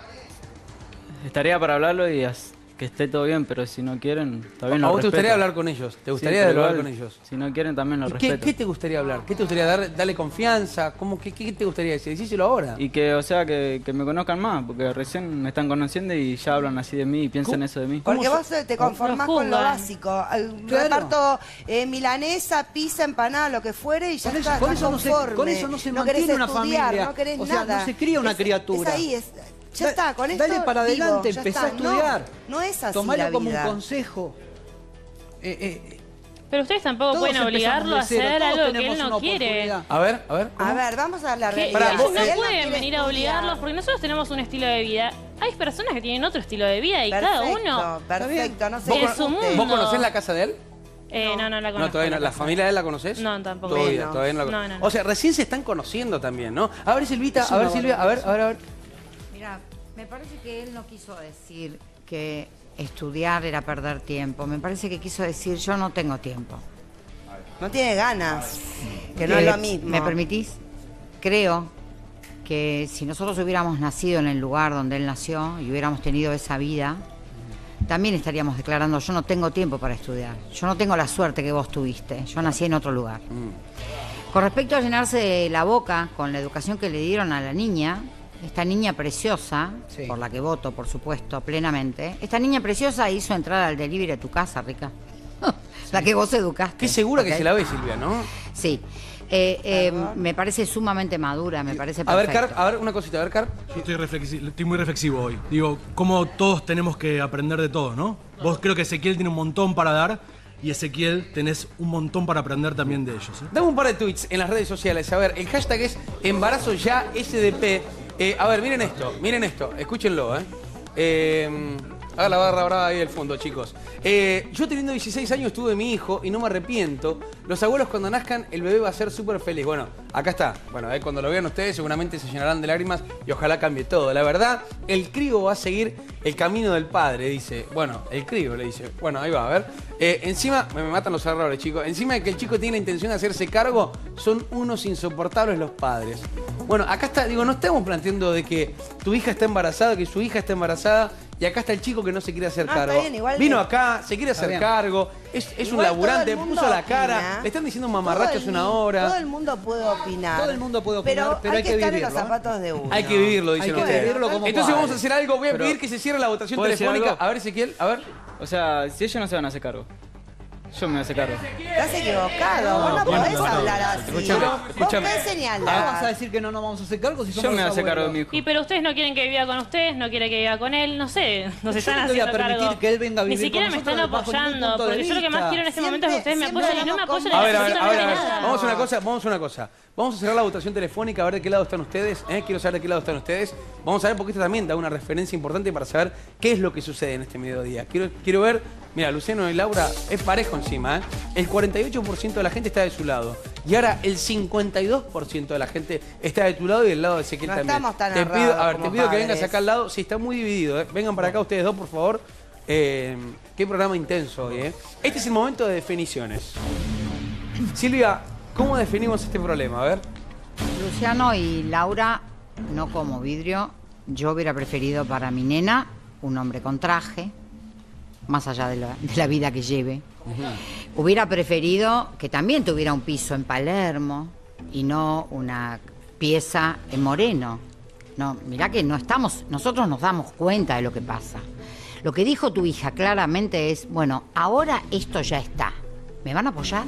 Speaker 6: estaría para hablarlo y as- que esté todo bien, pero si no quieren, también
Speaker 1: ¿A
Speaker 6: lo
Speaker 1: vos te
Speaker 6: respeto.
Speaker 1: gustaría hablar con ellos? ¿Te
Speaker 6: Sí,
Speaker 1: gustaría
Speaker 6: pero
Speaker 1: hablar
Speaker 6: igual,
Speaker 1: con ellos?
Speaker 6: Si no quieren, también lo
Speaker 1: ¿Y qué,
Speaker 6: respeto.
Speaker 1: qué te gustaría hablar? ¿Qué te gustaría dar, darle confianza? ¿Cómo, qué, ¿Qué te gustaría decir? Decíselo ahora.
Speaker 6: Y que, o sea, que, que me conozcan más, porque recién me están conociendo y ya hablan así de mí y piensan
Speaker 1: ¿Cómo?
Speaker 6: eso de mí.
Speaker 2: Porque
Speaker 1: ¿Cómo
Speaker 2: vos eh, te conformás
Speaker 4: Lo
Speaker 2: con lo
Speaker 4: juzgan.
Speaker 2: básico. Al-
Speaker 3: Claro.
Speaker 2: Reparto eh, milanesa, pizza, empanada, lo que fuere y ya
Speaker 3: Con eso-
Speaker 2: está.
Speaker 3: con
Speaker 2: estás
Speaker 3: eso no se-
Speaker 2: conforme.
Speaker 3: con eso no se
Speaker 2: querés
Speaker 3: mantiene una
Speaker 2: estudiar,
Speaker 3: familia.
Speaker 2: No querés
Speaker 3: O sea, no
Speaker 2: nada.
Speaker 3: se cría una
Speaker 2: Es-
Speaker 3: criatura.
Speaker 2: Es ahí, es, ya
Speaker 3: Da-
Speaker 2: está, con esto
Speaker 3: Dale para
Speaker 2: vivo,
Speaker 3: adelante,
Speaker 2: ya
Speaker 3: empezá a
Speaker 2: está. No,
Speaker 3: estudiar.
Speaker 2: No, es así
Speaker 3: Tomalo
Speaker 2: la
Speaker 3: como
Speaker 2: vida.
Speaker 3: un consejo. Eh, eh,
Speaker 4: Pero ustedes tampoco
Speaker 3: todos
Speaker 4: pueden
Speaker 3: empezamos
Speaker 4: obligarlo a
Speaker 3: de cero,
Speaker 4: hacer
Speaker 3: todos
Speaker 4: algo que
Speaker 3: tenemos
Speaker 4: él no
Speaker 3: una
Speaker 4: quiere.
Speaker 3: oportunidad.
Speaker 1: A ver, a ver. ¿cómo?
Speaker 2: A ver, vamos a ver la
Speaker 4: Que
Speaker 2: realidad.
Speaker 1: Pará,
Speaker 4: ellos
Speaker 1: vos,
Speaker 4: no
Speaker 1: eh,
Speaker 2: Si él
Speaker 4: pueden
Speaker 2: quiere
Speaker 4: venir a
Speaker 2: estudiar-
Speaker 4: obligarlos porque nosotros tenemos un estilo de vida. Hay personas que tienen otro estilo de vida y cada
Speaker 2: Perfecto,
Speaker 4: uno.
Speaker 2: Perfecto, no sé
Speaker 1: ¿Vos,
Speaker 4: en
Speaker 2: qué
Speaker 4: su
Speaker 1: cono-
Speaker 2: usted.
Speaker 1: ¿Vos
Speaker 4: mundo.
Speaker 1: conocés la casa de él?
Speaker 4: Eh, no, no la conozco.
Speaker 1: No, todavía no. ¿La familia de él la conoces?
Speaker 4: No, tampoco.
Speaker 1: Todavía,
Speaker 2: Bueno.
Speaker 1: todavía no la
Speaker 4: No,
Speaker 1: conoces.
Speaker 4: no, no.
Speaker 1: O sea, recién se están conociendo también, ¿no? A ver, Silvita,
Speaker 3: Es
Speaker 1: a ver,
Speaker 3: una
Speaker 1: Silvia, a ver, a ver, a ver.
Speaker 5: Mira, me parece que él no quiso decir que estudiar era perder tiempo. Me parece que quiso decir yo no tengo tiempo.
Speaker 2: No tiene ganas. Que no
Speaker 5: Eh,
Speaker 2: es lo mismo.
Speaker 5: ¿Me permitís? Creo que si nosotros hubiéramos nacido en el lugar donde él nació y hubiéramos tenido esa vida, también estaríamos declarando yo no tengo tiempo para estudiar. Yo no tengo la suerte que vos tuviste. Yo nací en otro lugar. Con respecto a llenarse la boca con la educación que le dieron a la niña, esta niña preciosa,
Speaker 3: Sí.
Speaker 5: por la que voto, por supuesto, plenamente, esta niña preciosa hizo entrar al delivery a tu casa, Rica. La que vos educaste.
Speaker 1: Qué segura que
Speaker 5: ¿ok?
Speaker 1: se la ve, Silvia, ¿no?
Speaker 5: Sí. Eh, eh, me parece sumamente madura, me parece
Speaker 1: A ver,
Speaker 5: perfecto.
Speaker 1: Car, a ver, una cosita, a ver, Car.
Speaker 7: Yo estoy, reflexi- estoy muy reflexivo hoy. Digo, cómo todos tenemos que aprender de todo, ¿no? Vos creo que Ezequiel tiene un montón para dar y Ezequiel tenés un montón para aprender también de ellos. ¿eh?
Speaker 1: Dame un par de tweets en las redes sociales. A ver, el hashtag es embarazo ya S D P. Eh, a ver, miren esto, miren esto, escúchenlo, ¿eh? eh Haga la barra brava ahí del fondo, chicos. Eh, yo teniendo dieciséis años tuve mi hijo y no me arrepiento. Los abuelos cuando nazcan, el bebé va a ser súper feliz. Bueno, acá está. Bueno, eh, cuando lo vean ustedes seguramente se llenarán de lágrimas y ojalá cambie todo. La verdad, el crío va a seguir el camino del padre, dice. Bueno, el crío le dice. Bueno, ahí va, a ver. Eh, encima, me, me matan los errores, chicos. Encima de que el chico tiene la intención de hacerse cargo, son unos insoportables los padres. Bueno, acá está, digo, no estamos planteando de que tu hija está embarazada, que su hija está embarazada. Y acá está el chico que no se quiere hacer
Speaker 2: Ah,
Speaker 1: cargo.
Speaker 2: está bien, igual
Speaker 1: Vino
Speaker 2: de-
Speaker 1: acá, se quiere hacer
Speaker 3: bien.
Speaker 1: cargo, es, es un
Speaker 2: Igual
Speaker 1: laburante,
Speaker 2: todo el mundo
Speaker 1: puso la cara,
Speaker 2: opina.
Speaker 1: le están diciendo
Speaker 2: Todo
Speaker 1: mamarracho
Speaker 2: el
Speaker 1: hace una
Speaker 2: mu-
Speaker 1: hora.
Speaker 2: Todo el mundo puede opinar.
Speaker 3: Todo el mundo puede opinar, pero hay que
Speaker 2: estar en
Speaker 3: vivirlo,
Speaker 2: los
Speaker 3: ¿eh?
Speaker 2: zapatos de uno.
Speaker 1: Hay que vivirlo, dicen
Speaker 3: Hay que
Speaker 1: ustedes.
Speaker 3: vivirlo como
Speaker 1: Entonces
Speaker 3: padre.
Speaker 1: vamos a hacer algo, voy a
Speaker 6: Pero-
Speaker 1: pedir que se cierre la votación
Speaker 6: ¿puedo decir
Speaker 1: telefónica.
Speaker 6: algo?
Speaker 1: A ver, Ezequiel, a ver.
Speaker 6: O sea, si ellos no se van a hacer cargo, yo me voy a hacer cargo.
Speaker 2: Estás equivocado, vos no
Speaker 1: bueno,
Speaker 2: podés
Speaker 1: bueno,
Speaker 2: hablar así.
Speaker 1: escúchame,
Speaker 2: Vos
Speaker 1: escúchame.
Speaker 2: podés
Speaker 3: ¿Cómo vas a
Speaker 2: señalar.
Speaker 3: decir que no nos vamos a hacer cargo si somos
Speaker 6: Yo me voy a
Speaker 3: los
Speaker 6: hacer cargo de mi
Speaker 3: abuelos?
Speaker 6: hijo.
Speaker 4: Y pero ustedes no quieren que viva con ustedes, no quieren que viva con él, no sé, no se
Speaker 3: Yo
Speaker 4: están
Speaker 3: no te voy a
Speaker 4: haciendo
Speaker 3: permitir
Speaker 4: cargo.
Speaker 3: que él venga a
Speaker 4: Ni
Speaker 3: vivir
Speaker 4: siquiera
Speaker 3: con
Speaker 4: me están
Speaker 3: nosotros bajo ningún
Speaker 4: apoyando,
Speaker 3: punto de
Speaker 4: porque yo lo que más
Speaker 3: vista.
Speaker 4: quiero en este
Speaker 2: Siempre-
Speaker 4: momento es que ustedes me
Speaker 2: siempre
Speaker 4: apoyen y no me
Speaker 2: vamos
Speaker 4: apoyen
Speaker 2: con-
Speaker 1: A ver, a
Speaker 4: en
Speaker 1: ver, a ver, a ver.
Speaker 4: absolutamente nada.
Speaker 1: Vamos a hacer una cosa, vamos a hacer una cosa. Vamos a cerrar la votación telefónica a ver de qué lado están ustedes. ¿eh? Quiero saber de qué lado están ustedes. Vamos a ver porque esto también da una referencia importante para saber qué es lo que sucede en este mediodía. Quiero, quiero ver, mira, Luciano y Laura es parejo en encima, ¿eh? El cuarenta y ocho por ciento de la gente está de su lado. Y ahora el cincuenta y dos por ciento de la gente está de tu lado y del lado de Ezequiel
Speaker 2: No
Speaker 1: también.
Speaker 2: estamos tan
Speaker 1: te pido,
Speaker 2: errados
Speaker 1: a ver,
Speaker 2: como
Speaker 1: te pido que vengas
Speaker 2: padres.
Speaker 1: acá al lado. Sí, está muy dividido, ¿eh? Vengan para acá ustedes dos, por favor. Eh, qué programa intenso hoy, ¿eh? Este es el momento de definiciones. Silvia, ¿cómo definimos este problema? A ver.
Speaker 5: Luciano y Laura, no como vidrio. Yo hubiera preferido para mi nena un hombre con traje, más allá de la, de la vida que lleve. Uh-huh. Hubiera preferido que también tuviera un piso en Palermo y no una pieza en Moreno. No, mirá que no estamos, nosotros nos damos cuenta de lo que pasa. Lo que dijo tu hija claramente es, bueno, ahora esto ya está. ¿Me van a apoyar?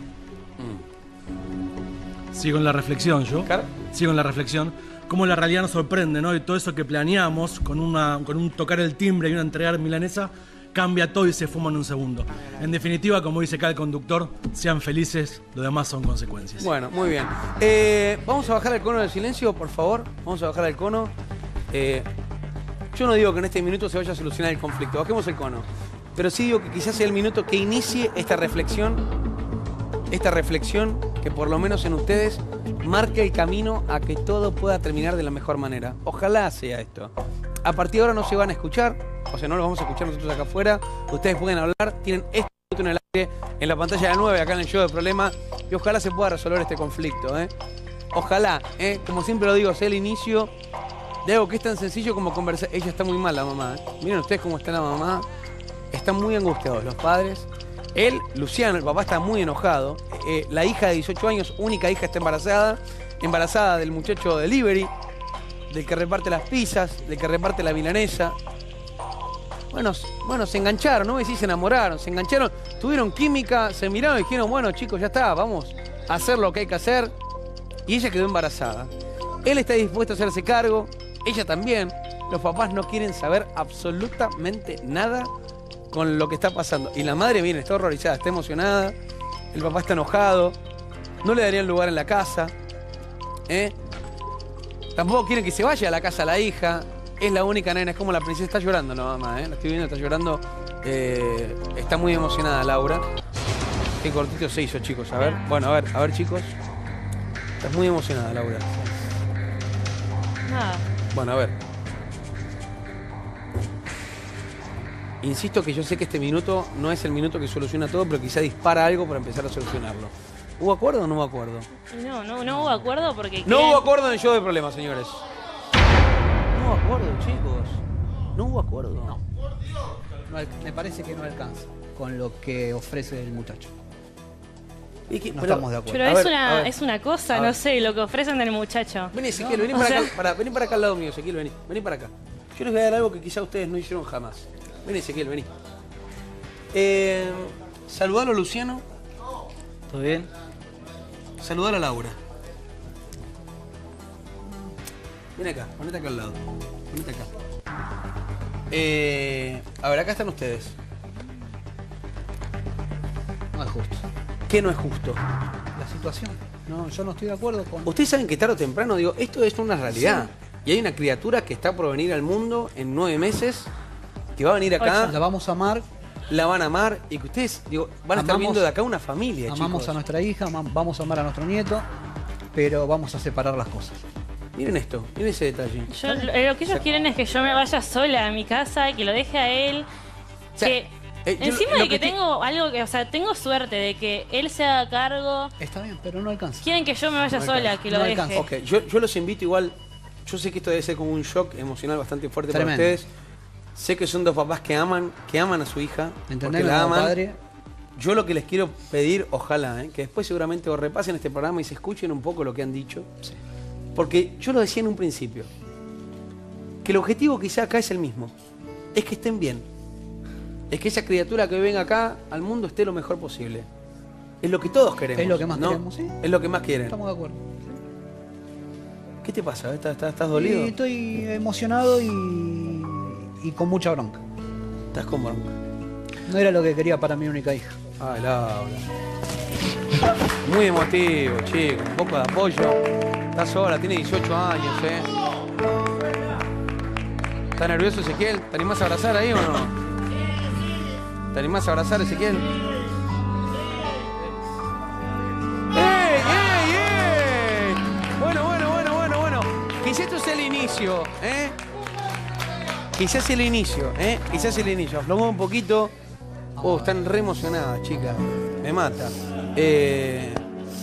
Speaker 7: Sigo en la reflexión yo.
Speaker 1: Claro.
Speaker 7: Sigo en la reflexión. Cómo la realidad nos sorprende, ¿no? Y todo eso que planeamos con, una, con un tocar el timbre y una entregar milanesa, cambia todo y se fuma en un segundo. En definitiva, como dice acá el conductor, sean felices, lo demás son consecuencias.
Speaker 1: Bueno, muy bien. Eh, vamos a bajar el cono del silencio, por favor. Vamos a bajar el cono. Eh, yo no digo que en este minuto se vaya a solucionar el conflicto. Bajemos el cono. Pero sí digo que quizás sea el minuto que inicie esta reflexión. Esta reflexión que por lo menos en ustedes marque el camino a que todo pueda terminar de la mejor manera. Ojalá sea esto. A partir de ahora no se van a escuchar, o sea, no los vamos a escuchar nosotros acá afuera. Ustedes pueden hablar, tienen este minuto en el aire, en la pantalla de la nueve, acá en el show de Problema, y ojalá se pueda resolver este conflicto, ¿eh? Ojalá, ¿eh? Como siempre lo digo, sea el inicio de algo que es tan sencillo como conversar. Ella está muy mal, la mamá, ¿eh? Miren ustedes cómo está la mamá. Están muy angustiados los padres. Él, Luciano, el papá, está muy enojado. Eh, la hija de dieciocho años, única hija, está embarazada. Embarazada del muchacho delivery, del que reparte las pizzas, del que reparte la milanesa. Bueno, bueno, se engancharon, no me decís se enamoraron, se engancharon, tuvieron química, se miraron y dijeron, bueno chicos, ya está, vamos a hacer lo que hay que hacer. Y ella quedó embarazada. Él está dispuesto a hacerse cargo, ella también. Los papás no quieren saber absolutamente nada con lo que está pasando. Y la madre viene, está horrorizada, está emocionada. El papá está enojado. No le darían lugar en la casa. ¿Eh? Tampoco quieren que se vaya a la casa la hija. Es la única nena, es como la princesa. Está llorando la mamá, ¿eh? La estoy viendo, está llorando. Eh, está muy emocionada Laura. Qué cortito se hizo, chicos. A ver, bueno, a ver, a ver, chicos. Estás muy emocionada, Laura.
Speaker 4: Nada.
Speaker 1: Bueno, a ver. Insisto que yo sé que este minuto no es el minuto que soluciona todo, pero quizá dispara algo para empezar a solucionarlo. ¿Hubo acuerdo o no hubo acuerdo?
Speaker 4: No, no, no hubo acuerdo porque...
Speaker 1: No
Speaker 4: quieren-
Speaker 1: hubo acuerdo en el show de Problemas, señores. No hubo acuerdo, chicos. No hubo acuerdo.
Speaker 3: No. No al- me parece que no alcanza con lo que ofrece el muchacho.
Speaker 1: Y que-
Speaker 3: No
Speaker 1: pero-
Speaker 3: estamos de acuerdo.
Speaker 4: Pero
Speaker 1: A
Speaker 4: es,
Speaker 1: ver, a
Speaker 4: una,
Speaker 1: ver.
Speaker 4: es una cosa,
Speaker 1: A
Speaker 4: no
Speaker 1: ver.
Speaker 4: sé, lo que ofrecen del muchacho.
Speaker 1: Vení, Ezequiel, vení
Speaker 4: o
Speaker 1: para
Speaker 4: sea-
Speaker 1: acá, para, vení para acá al lado mío, Ezequiel, vení. Vení para acá. Yo les voy a dar algo que quizá ustedes no hicieron jamás. Vení, Ezequiel, vení. Eh, saludalo a Luciano,
Speaker 6: ¿Todo bien?
Speaker 1: saludalo a Laura. Ven acá, ponete acá al lado. Ponete acá. Eh, a ver, acá están ustedes.
Speaker 3: No es justo.
Speaker 1: ¿Qué no es justo?
Speaker 3: La situación. No, yo no estoy de acuerdo con...
Speaker 1: Ustedes saben que tarde o temprano, digo, esto es una realidad. Y hay una criatura que está por venir al mundo en nueve meses, que va a venir acá,
Speaker 3: La vamos a amar,
Speaker 1: la van a amar, y que ustedes, digo, van a estar
Speaker 3: Amamos-
Speaker 1: viendo de acá una familia,
Speaker 3: amamos
Speaker 1: chicos.
Speaker 3: a nuestra hija, ama- vamos a amar a nuestro nieto, pero vamos a separar las cosas.
Speaker 1: Miren esto, miren ese detalle.
Speaker 4: Yo, lo, lo que ellos quieren es que yo me vaya sola a mi casa y que lo deje a él.
Speaker 1: O sea,
Speaker 4: que,
Speaker 1: eh, yo
Speaker 4: encima
Speaker 1: lo
Speaker 4: de
Speaker 1: que
Speaker 4: que,
Speaker 1: te-
Speaker 4: tengo algo que, o sea, tengo suerte de que él se haga cargo.
Speaker 3: Está bien, pero no alcanza.
Speaker 4: Quieren que yo me vaya
Speaker 1: No
Speaker 4: sola,
Speaker 1: alcanza.
Speaker 4: que lo
Speaker 3: No
Speaker 4: deje.
Speaker 3: alcanza.
Speaker 1: Ok, yo, yo los invito igual. Yo sé que esto debe ser como un shock emocional bastante fuerte
Speaker 3: Tremendo.
Speaker 1: para ustedes. Sé que son dos papás que aman, que aman a su hija, porque
Speaker 3: ¿Entendés?
Speaker 1: la
Speaker 3: Como
Speaker 1: aman.
Speaker 3: padre,
Speaker 1: Yo lo que les quiero pedir, ojalá, ¿eh? que después seguramente o repasen este programa y se escuchen un poco lo que han dicho.
Speaker 3: Sí.
Speaker 1: Porque yo lo decía en un principio, que el objetivo quizá acá es el mismo, es que estén bien. Es que esa criatura que venga acá al mundo esté lo mejor posible. Es lo que todos queremos.
Speaker 3: Es lo que más
Speaker 1: ¿no?
Speaker 3: queremos, sí.
Speaker 1: Es lo que más quieren.
Speaker 3: estamos de acuerdo.
Speaker 1: ¿Qué te pasa? ¿Estás, estás, estás dolido?
Speaker 3: Y estoy emocionado y, y con mucha bronca.
Speaker 1: ¿Estás con bronca?
Speaker 3: No era lo que quería para mi única hija.
Speaker 1: Ay, Laura. Muy emotivo, chico. Un poco de apoyo. Está sola, tiene dieciocho años, ¿eh? ¿Estás nervioso, Ezequiel? ¿Te animás a abrazar ahí o no? ¿Te animás a abrazar, Ezequiel? quizás esto es el inicio, ¿eh? Quizás el inicio, ¿eh? Quizás el inicio. Aflojó un poquito. Oh, están re emocionadas, chicas. Me mata. Eh,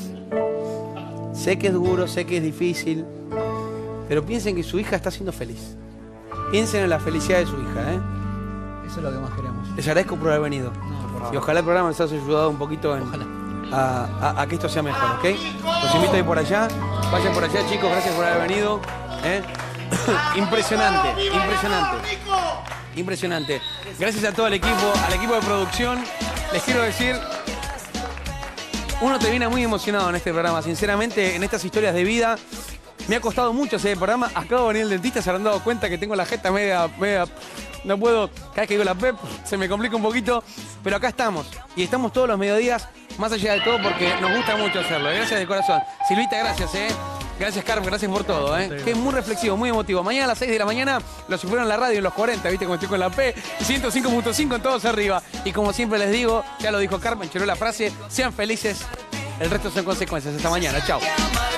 Speaker 1: sé que es duro, sé que es difícil, pero piensen que su hija está siendo feliz. Piensen en la felicidad de su hija, ¿eh?
Speaker 3: Eso es lo que más queremos.
Speaker 1: Les agradezco por haber venido.
Speaker 3: No, por favor.
Speaker 1: Y ojalá el programa les haya ayudado un poquito en, a, a, a que esto sea mejor, ¿ok? Los invito a ir por allá. Vayan por allá, chicos. Gracias por haber venido. ¿eh? Impresionante, impresionante. Impresionante. Gracias a todo el equipo, al equipo de producción. Les quiero decir, uno termina muy emocionado en este programa. Sinceramente, en estas historias de vida, me ha costado mucho hacer el programa. Acabo de venir el dentista, se habrán dado cuenta que tengo la jeta media, media... No puedo, cada vez que digo la P E P, se me complica un poquito. Pero acá estamos. Y estamos todos los mediodías, más allá de todo, porque nos gusta mucho hacerlo. Gracias de corazón. Silvita, gracias, ¿eh? Gracias, Carmen, gracias por todo, ¿eh? Que es muy reflexivo, muy emotivo. Mañana a las seis de la mañana los fueron en la radio en los cuarenta, ¿viste? Como estoy con la P, ciento cinco punto cinco en todos arriba. Y como siempre les digo, ya lo dijo Carmen, cheró la frase, sean felices, el resto son consecuencias. Hasta mañana, chao.